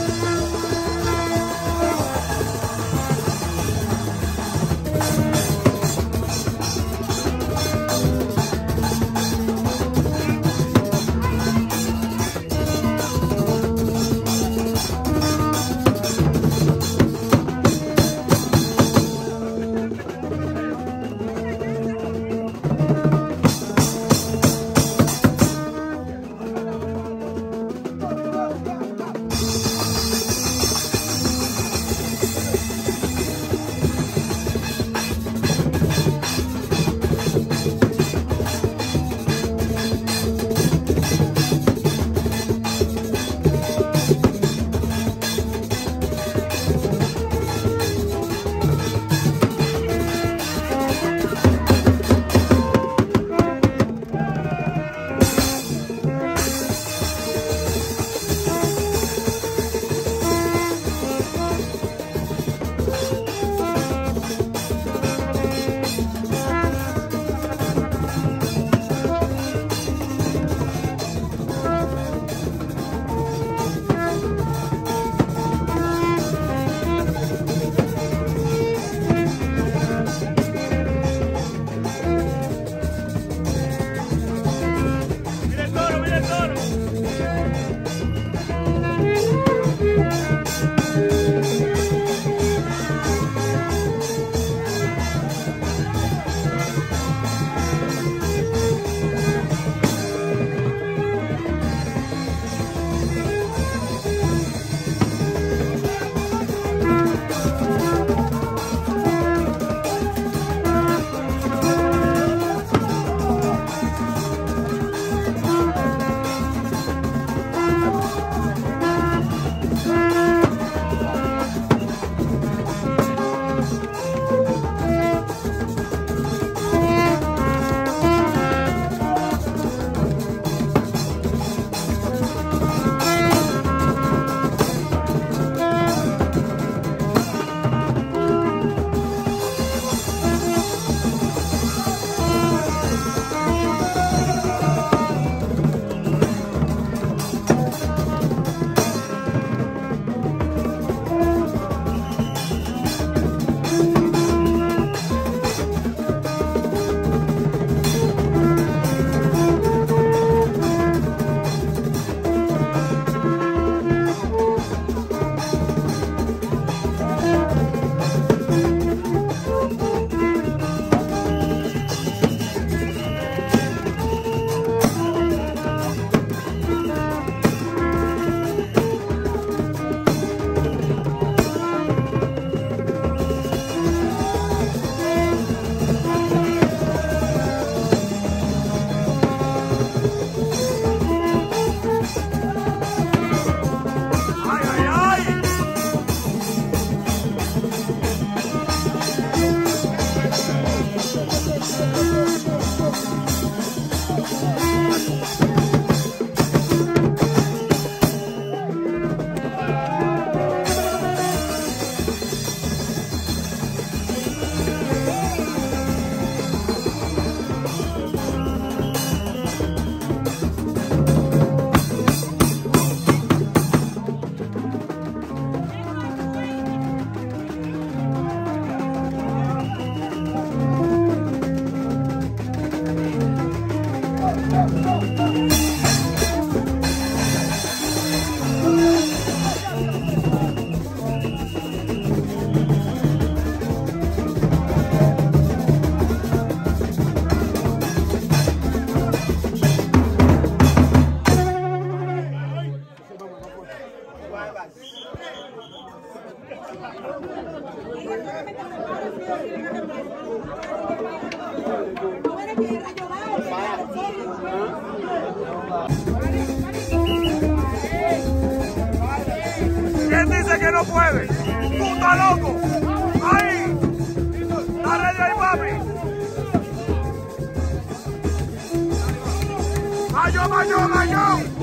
¿Quién dice que no puede? ¡Tú estás loco! ¡Ahí! ¡Está ready ahí, papi! ¡Mayo, mayo, mayo!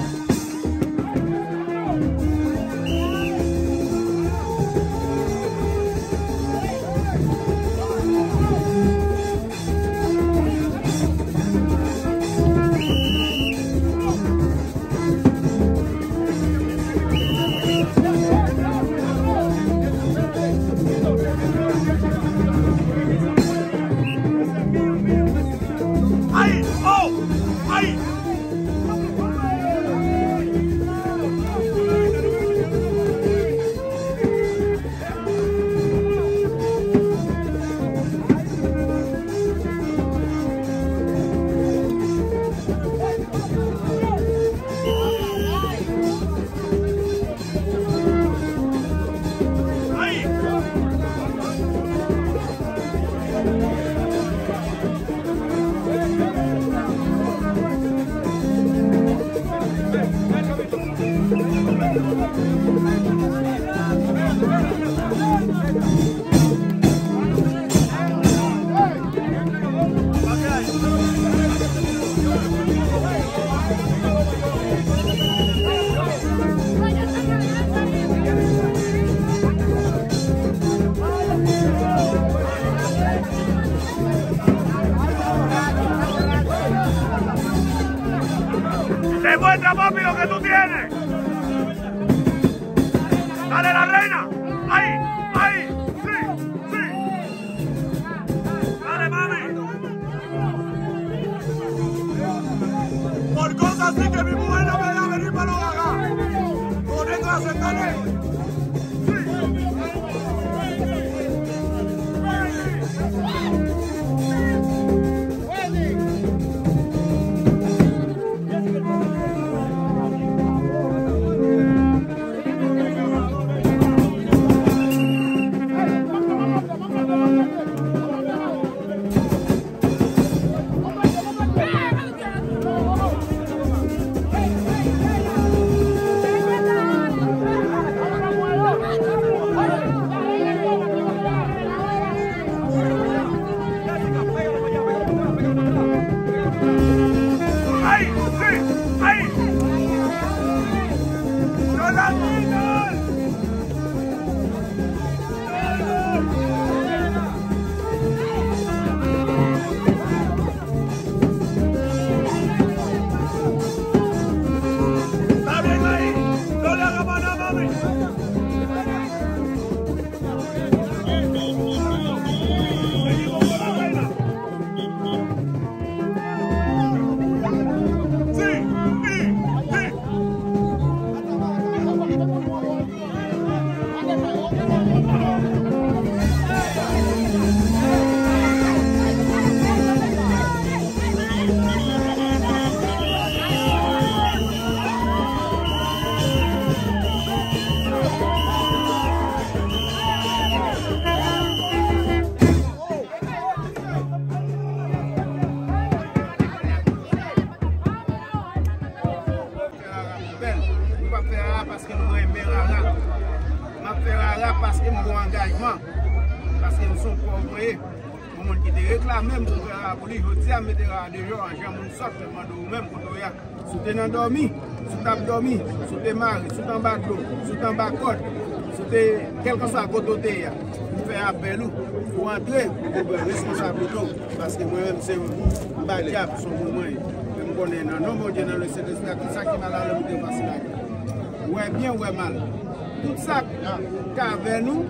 parce que mon engagement, parce que nous sommes pauvres, pour mon qui te réclame même pour la police, je dis à mettre des gens en jambe, nous sortons, nous même pour nous, sous t'es endormi, sous t'as dormi, sous t'es mari, sous t'en bas de l'eau, sous t'en bas de côte, sous t'es, quel que soit le côté, nous faisons appel pour entrer, pour responsabilité, parce que moi-même, c'est un bas diable, son moment. Je connais, non, mon Dieu, dans le Célestin, tout ça qui m'a là, le monde passe là. Ouais, bien, ouais, mal. Tout ça qu'avec nous,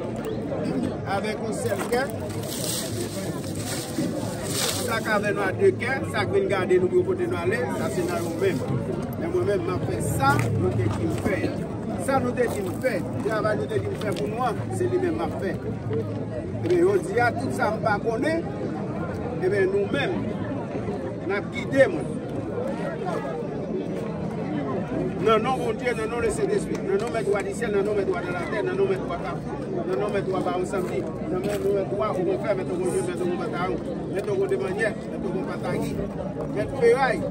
avec un seul cœur, tout ça qu'avec nous à deux cœurs, ça qui vient garder nous pour côté nous aller, ça c'est dans nous-mêmes. Mais moi-même, je fais ça, nous devons faire. Ça, nous devons faire. Le travail nous devons faire pour moi, c'est lui-même qui fait. Et bien, on dit, tout ça, je ne connais pas. Et bien, nous-mêmes, nous avons guidé. Non, non, mon Dieu, non, non, le Saint-Esprit. Non, non, mes doigts du ciel, non, non, mes doigts de la terre, non, non, mes doigts de non, non, mes doigts par un samedi. Non, non, mes doigts, on va faire, mettons mon Dieu, mettons mon bataillon, mettons mon demanière, mettons mon patagui, mettons ferraille.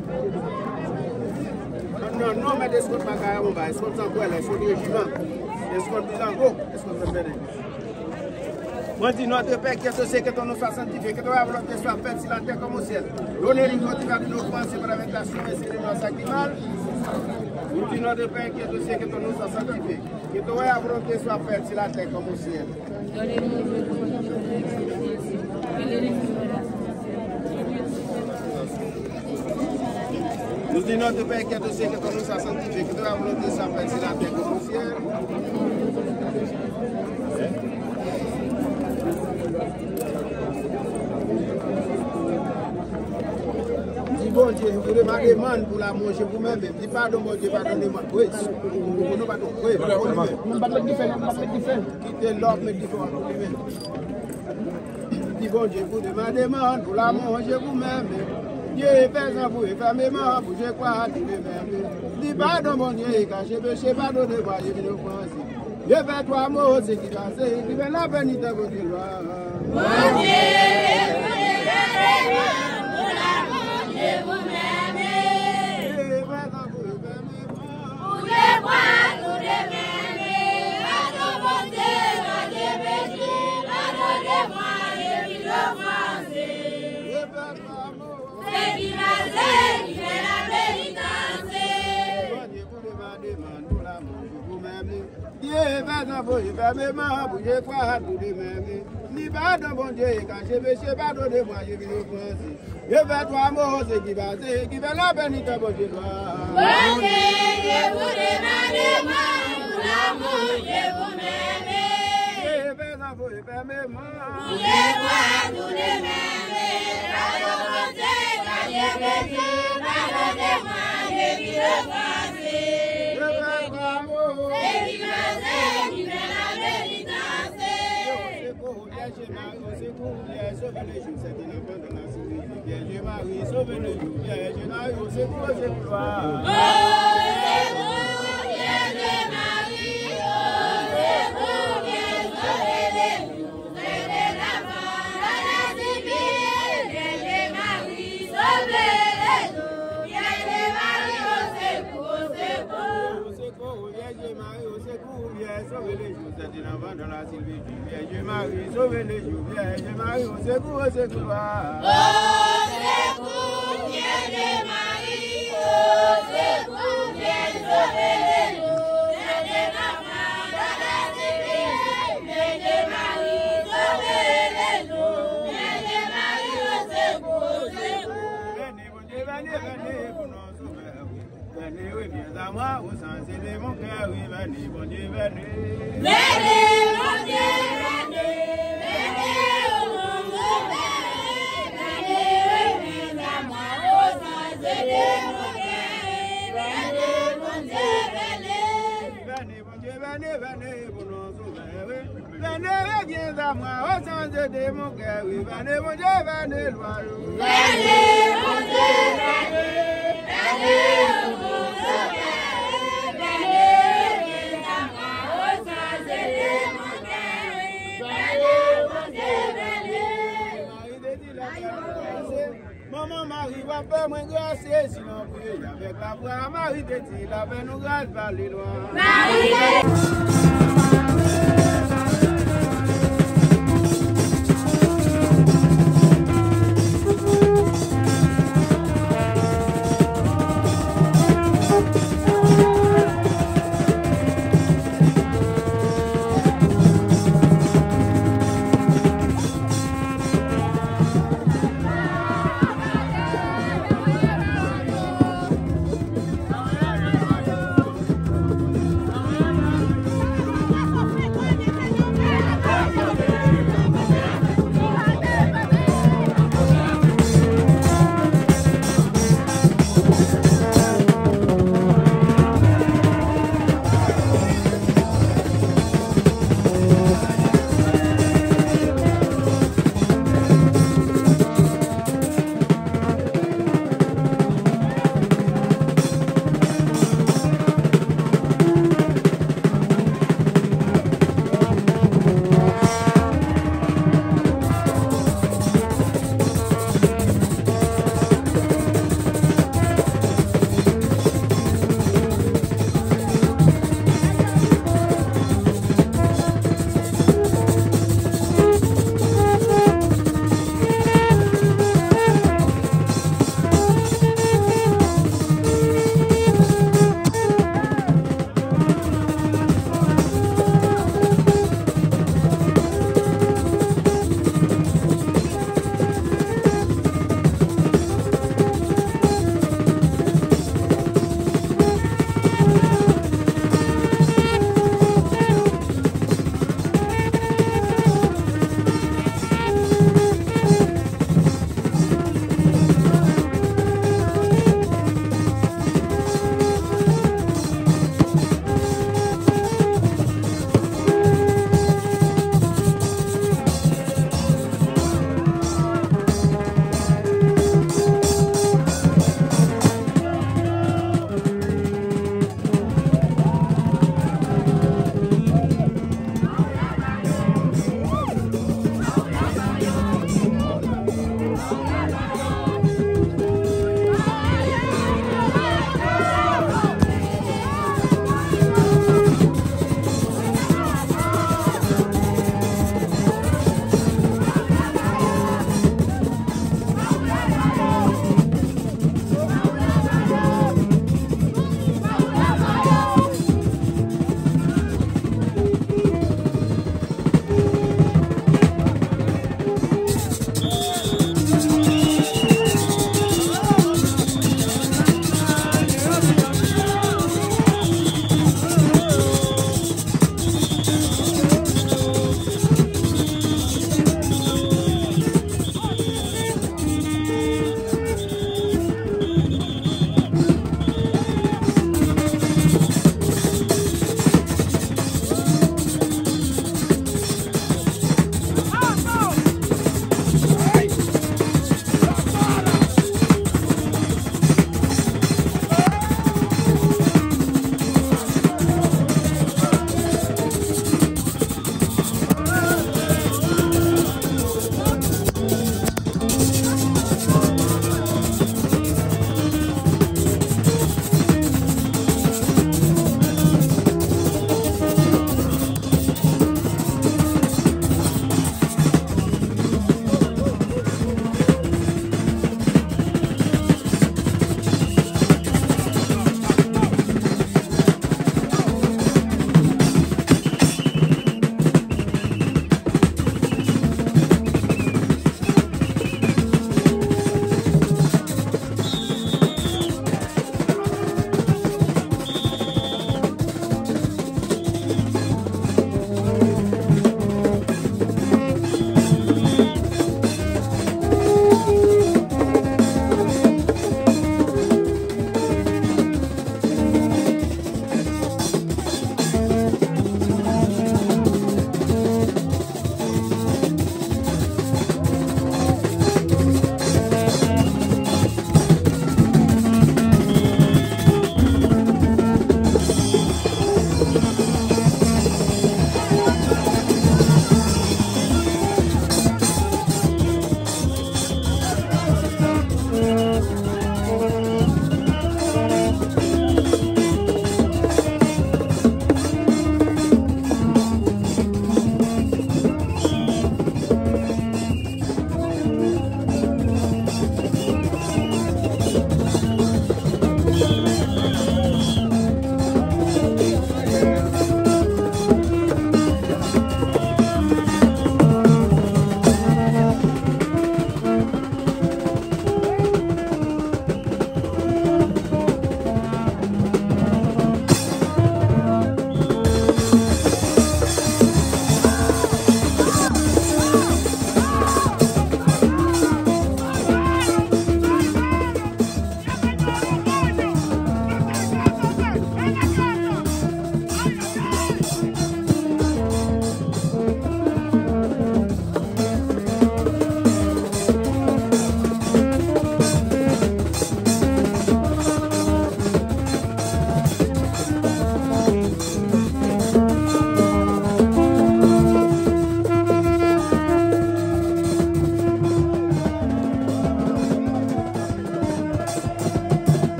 Non, non, mais escompte pas carrément, mon bas, escompte sans quoi, escompte régiment, escompte bisango, escompte préféré. Moi, dis notre Père qui est au ciel, que ton nom soit sanctifié, que ta volonté soit faite sur la terre comme au ciel. Donnez-nous notre pain de nos pensées par la ventation, et c'est le nom sacral. Nous disons notre Père qui est au ciel, que ton nom soit sanctifié, que ta volonté soit faite sur la terre comme au ciel. Nous disons notre Père qui est au ciel, que ton nom soit sanctifié, que ta volonté soit faite sur la terre comme au ciel. Bon Dieu, vous demandez pour la manger vous-même. Dis pardon, mon Dieu, pardonnez-moi. Oui, nous pardon. Oui, quittez l'homme, mais dis bon Dieu, vous demandez pour la manger vous-même. Dieu est présent pour fermement, pour je crois à tous les mêmes. Dis pardon, mon Dieu, quand je péché, pardonnez-moi, je vais nous penser. Je fais toi, moi, ce qui passe, qui fait la bénite de votre gloire. Mon Dieu, je vous m'aimez, pour les voir, pour les m'aimer, pardonnez-moi, j'ai péché, pardonnez-moi, j'ai mis l'offense. C'est qui m'a fait, qui fait la pénitence. Dieu est présent pour y faire mes mains, pour y croire à tous les mêmes. Ni pardon, mon Dieu, quand j'ai péché, pardonnez-moi, j'ai mis l'offense. Je fais toi, moi, ce qui va, qui fait la bénité, mon Dieu. Bon Dieu, je vous demande, pour l'amour, je vous m'aimez. Je fais ça pour y faire mes mains. Pour les voir, tous les mêmes. Pardonnez, quand j'ai péché, pardonnez-moi, j'ai mis l'offense. Je fais toi, moi, c'est qui m'a Sauve les jours, c'est une enfant de la Syrie. Vierge Marie, sauve les jours, Vierge Marie, au secours, au secours. Sauve les jours, c'est une enfant de la Sylvie. Vierge Marie, sauve les jours, Vierge Marie, au secours, au secours. Au secours, Vierge Marie, au secours, Vierge, sauve les jours, c'est une enfant de la Sylvie. Vierge Marie, sauve les jours, Vierge Marie, au secours, au secours. Venez, mon Dieu, venez pour nous sauver. Venez, oui, viens à moi, au sens de mon cœur, oui, venez, mon Dieu, venez. Venez, mon Dieu, venez, venez, au monde sauver. Venez, oui, viens à moi, au sens de mon cœur. Venez, mon Dieu, venez. Venez, mon Dieu, venez pour nous sauver. Venez, viens à moi, au sens de mon cœur, oui, venez, mon Dieu, venez, loyaux. Venez, mon Dieu, venez, venez, au monde sauver. Maman Marie va faire moins grâce, sinon prier avec la voix. Marie te dit, la paix nous grâce par les lois.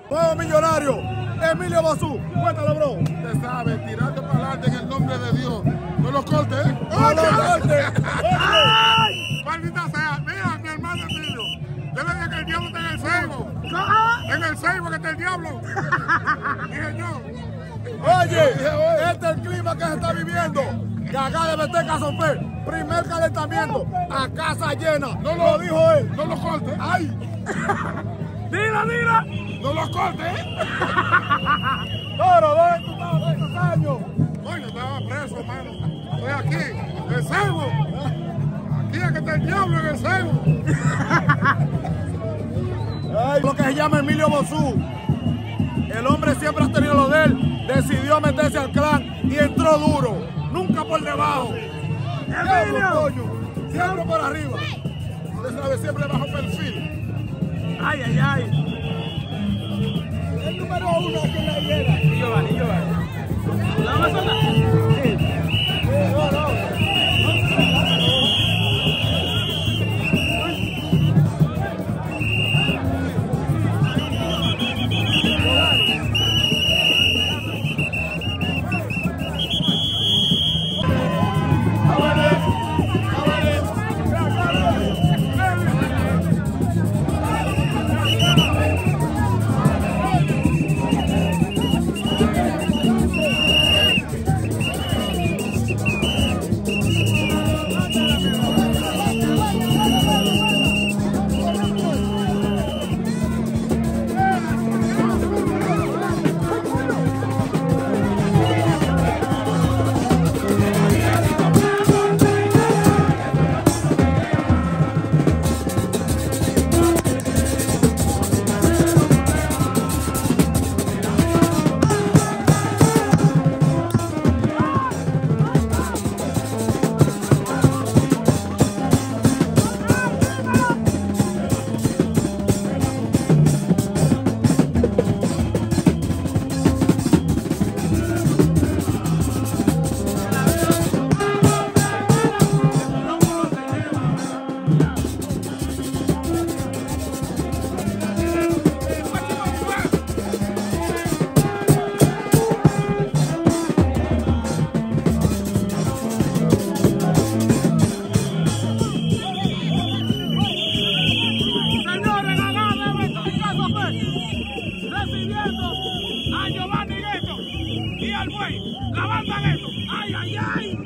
Pueblo millonario, Emilio Bosú. Cuéntalo, bro. Usted sabe, tirarte para adelante en el nombre de Dios. No los cortes, ¿eh? ¡No lo cortes! Maldita sea. Mira, mi hermano Emilio. Yo le dije que el diablo está en el ceibo. En el ceibo que está el diablo. Dije yo. Oye, este es el clima que se está viviendo. Que acá de Beteca Sofé, primer calentamiento, a casa llena. No lo dijo él. No los cortes. ¡Ay! Dila, dila. No los cortes, ¿eh? Toro, ¿dónde tú estabas hace estos años? Coño, estaba preso, hermano. Estoy aquí, en el ceibo. Aquí es que está el diablo en el ceibo. Lo que se llama Emilio Bosú. El hombre siempre ha tenido lo de él. Decidió meterse al clan y entró duro. Nunca por debajo. Emilio, coño. Siempre por arriba. Usted sabe, siempre bajo perfil. Ay, ay, ay. El número 1 aquí en la higuera. Y yo vale. ¿La vamos a soltar? Sí. No. Recibiendo a Giovanni Gueto y al buey. La banda Gueto. ¡Ay, ay, ay!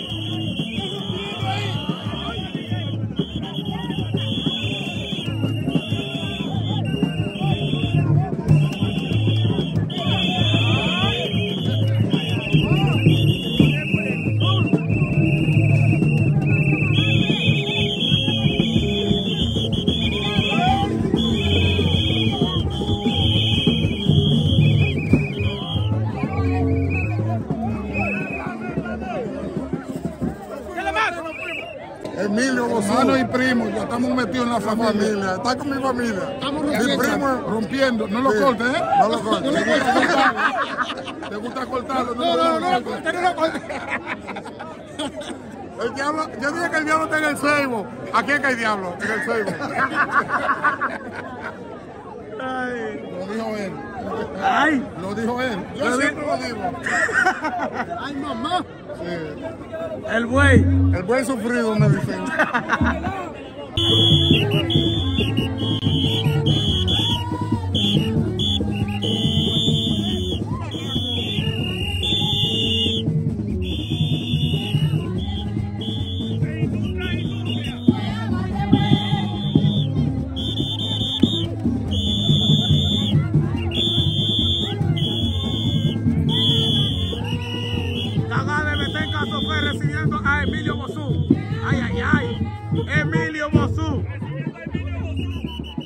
Emilio Bosú, hermano y primo, ya estamos metidos en la familia. Está con mi familia. Mi primo rompiendo. No lo cortes, ¿eh? No lo cortes. ¿Te gusta cortarlo? No lo cortes. El diablo, yo dije que el diablo está en el ceibo. Aquí es que hay diablo, en el ceibo. Lo dijo él. Ay. Lo dijo él. Yo siempre lo digo. ¡Ay, mamá! Sí. El buey. El buey sufrido, me dicen. Recibiendo a Emilio Bosú. Ay, ay, ay. Emilio Bosú.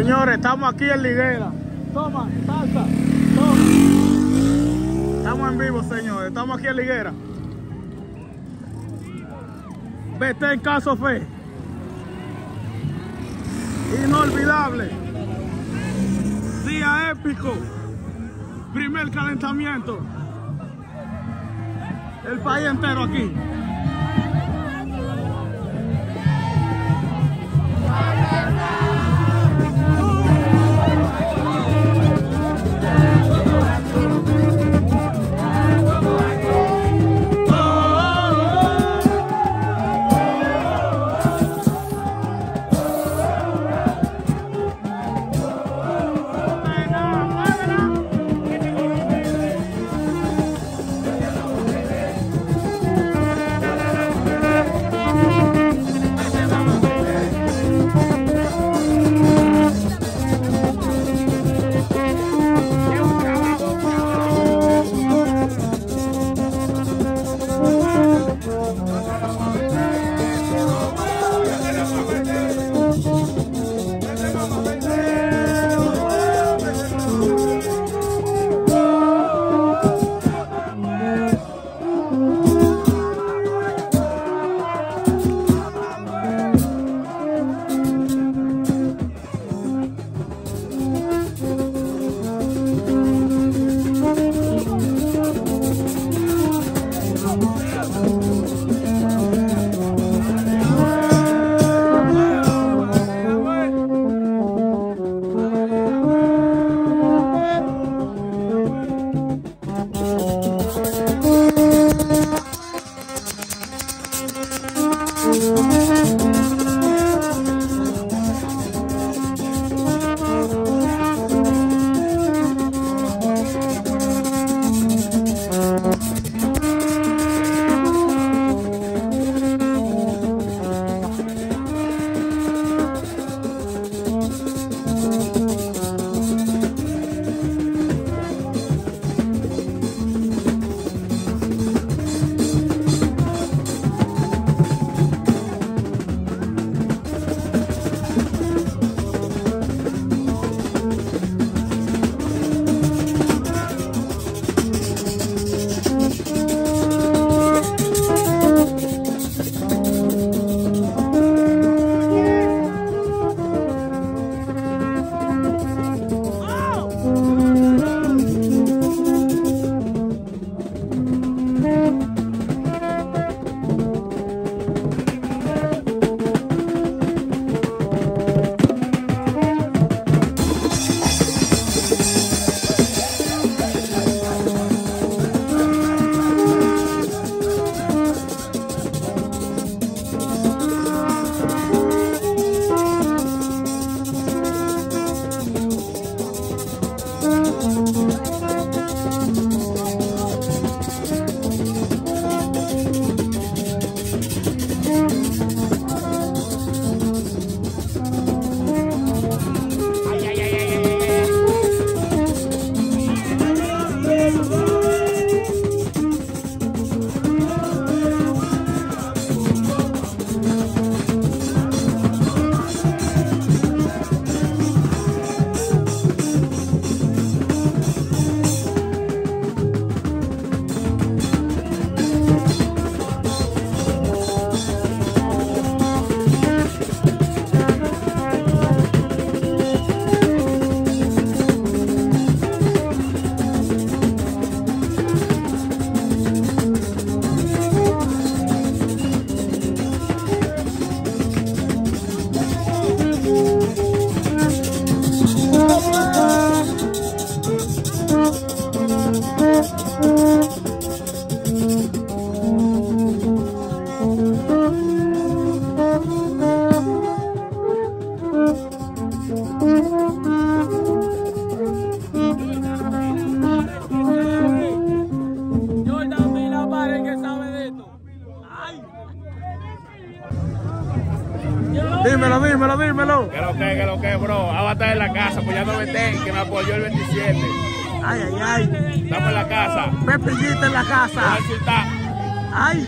Señores, estamos aquí en Liguera. Toma, salsa. Toma. Estamos en vivo, señores. Estamos aquí en Liguera. Vete en Caso Fe. Inolvidable. Día épico. Primer calentamiento. El país entero aquí. Dímelo. Que lo que, bro. Ahora va a estar en la casa, pues ya no vete, que me apoyó el 27. Ay. Estamos en la casa. Pepillita en la casa. Ay.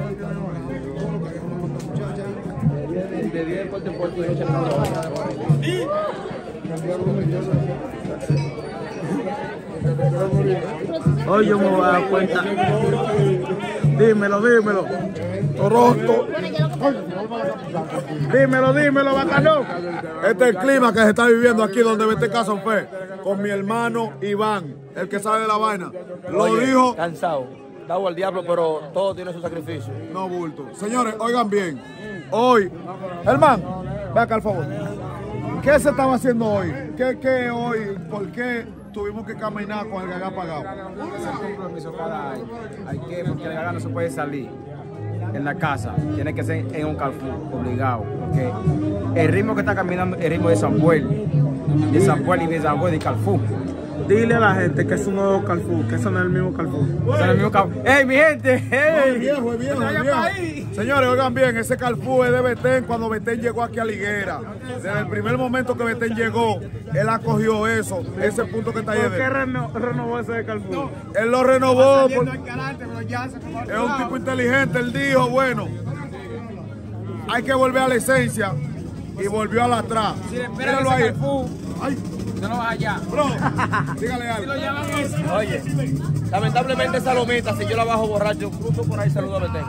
De 10 de puerto en puerto y 8 en la Hoy yo me voy a dar cuenta. Dímelo. Toronto. Dímelo, bacano. Este es el clima que se está viviendo aquí donde vete Casa Fe. Con mi hermano Iván, el que sabe de la vaina. Lo dijo. Cansado. Dado al diablo, pero todo tiene su sacrificio. No bulto. Señores, oigan bien. Hoy, hermano, ve acá al favor. ¿Qué se estaba haciendo hoy? ¿Qué hoy? ¿Por qué tuvimos que caminar con el gagá apagado? Es un compromiso cada año. Porque el gagá no se puede salir en la casa. Tiene que ser en un Carrefour, obligado. Porque el ritmo que está caminando es el ritmo de San Buel. De San Buel y de San Buel de Carrefour. Dile a la gente que es un nuevo Carrefour, que eso no es el mismo Carrefour. Es el mismo Carrefour. ¡Ey, mi gente! ¡Ey! Es viejo. Señores, oigan bien, ese Carrefour es de Betén cuando Betén llegó aquí a Liguera. Desde el primer momento que Betén llegó, él acogió eso, ese punto que está ahí. ¿Por qué renovó ese Carrefour? Él lo renovó. Es un tipo inteligente, él dijo, bueno, hay que volver a la esencia y volvió a la atrás. Míralo ahí. Ay. No lo vas allá. Bro, dígale algo. Oye, lamentablemente esa lomita, si yo la bajo borracho, justo por ahí saludo a Betén.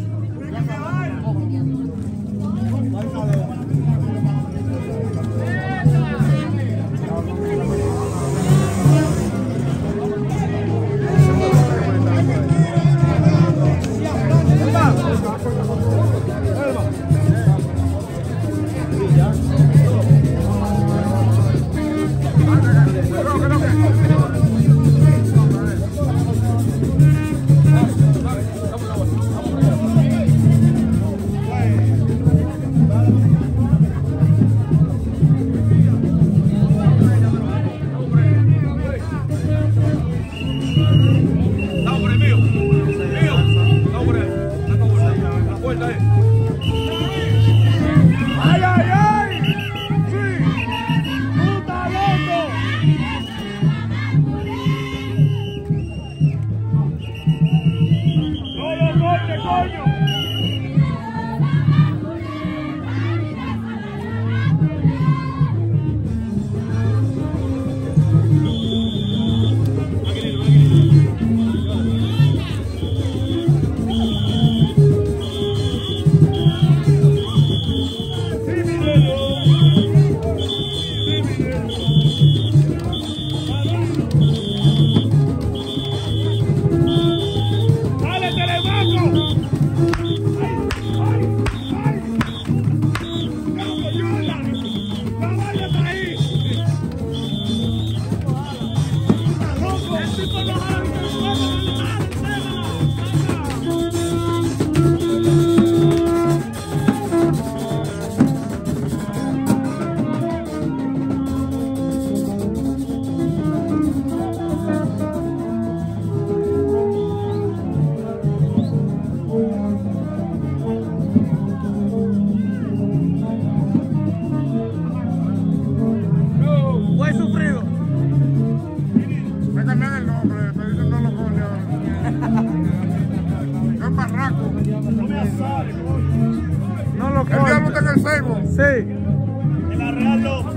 No lo ¿El diablo está en el Facebook? Sí. En la Real López.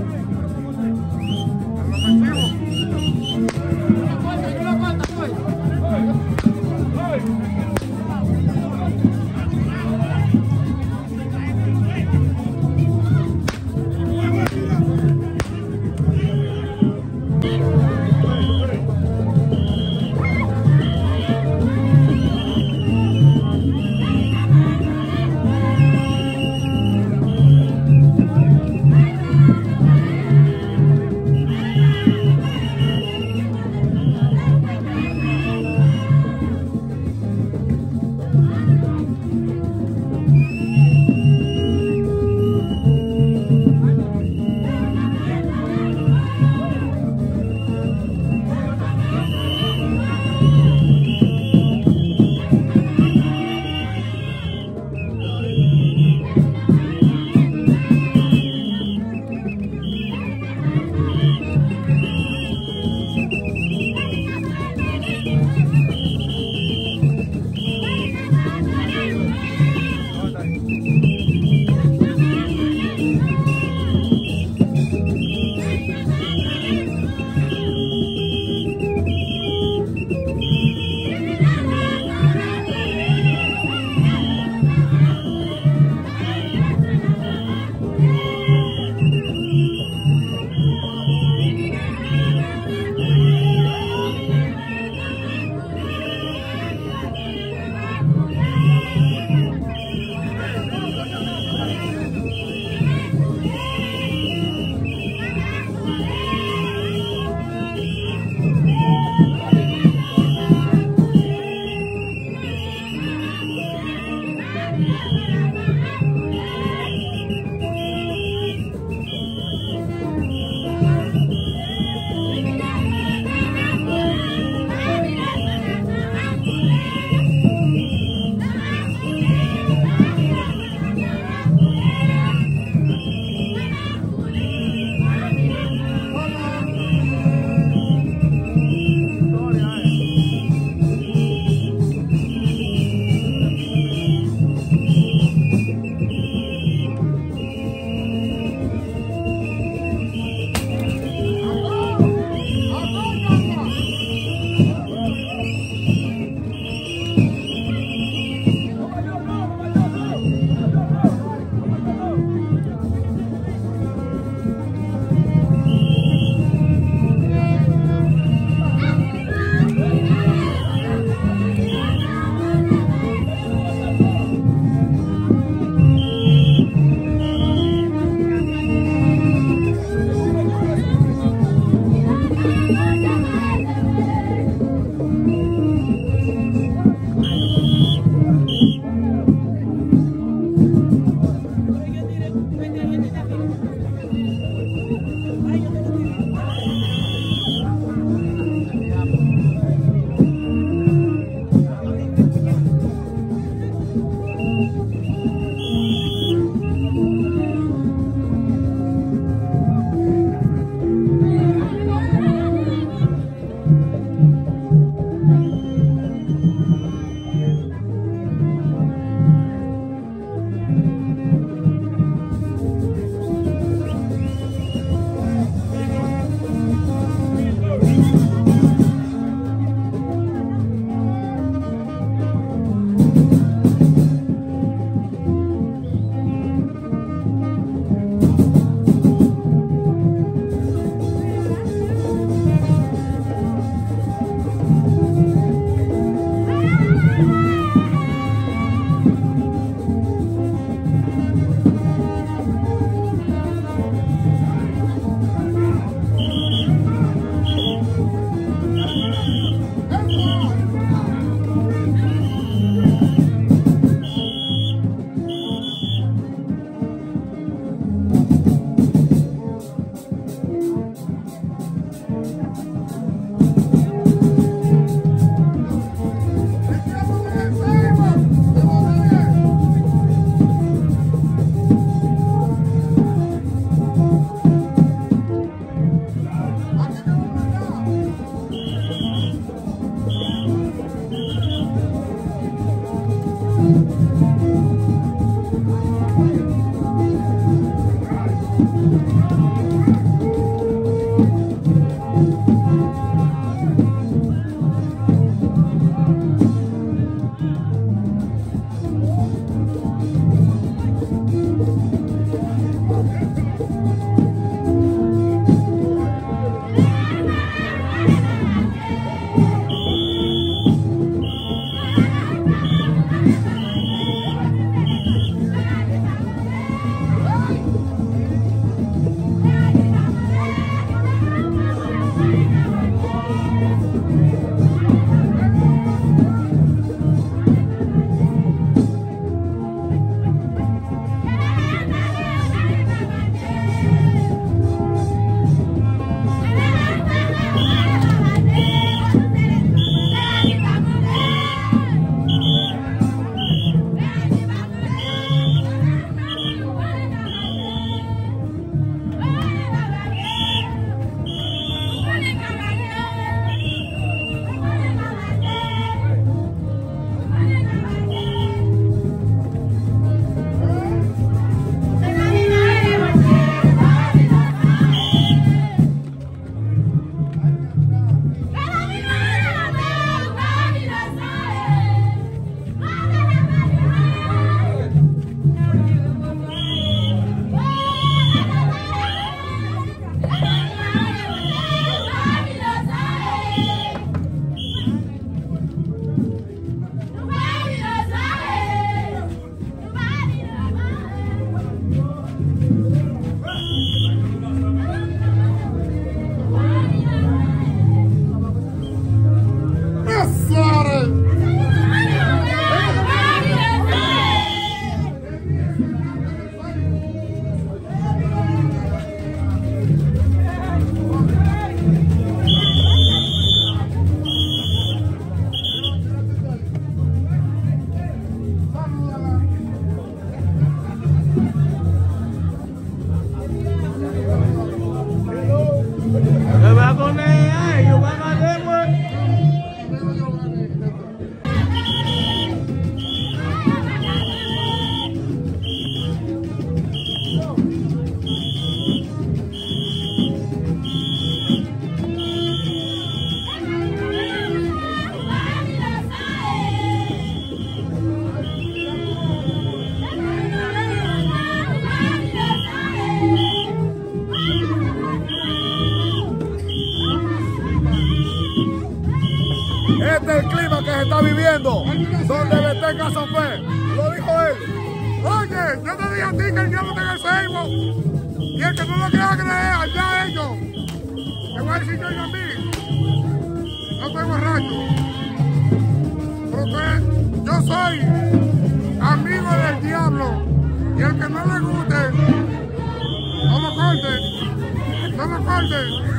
está viviendo donde detenga San Fe. Lo dijo él. Oye, yo te dije a ti que el diablo está en el ceibo. Y el que no lo quiera creer, allá ellos. Te voy a decir yo a mí. No estoy borracho. Porque yo soy amigo del diablo. Y el que no le guste, no lo corte. No lo corte.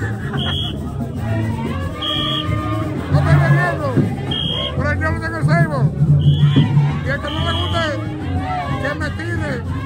No estoy bebiendo. Pero el diablo está en el ceibo. Y el que no le guste, que me tire.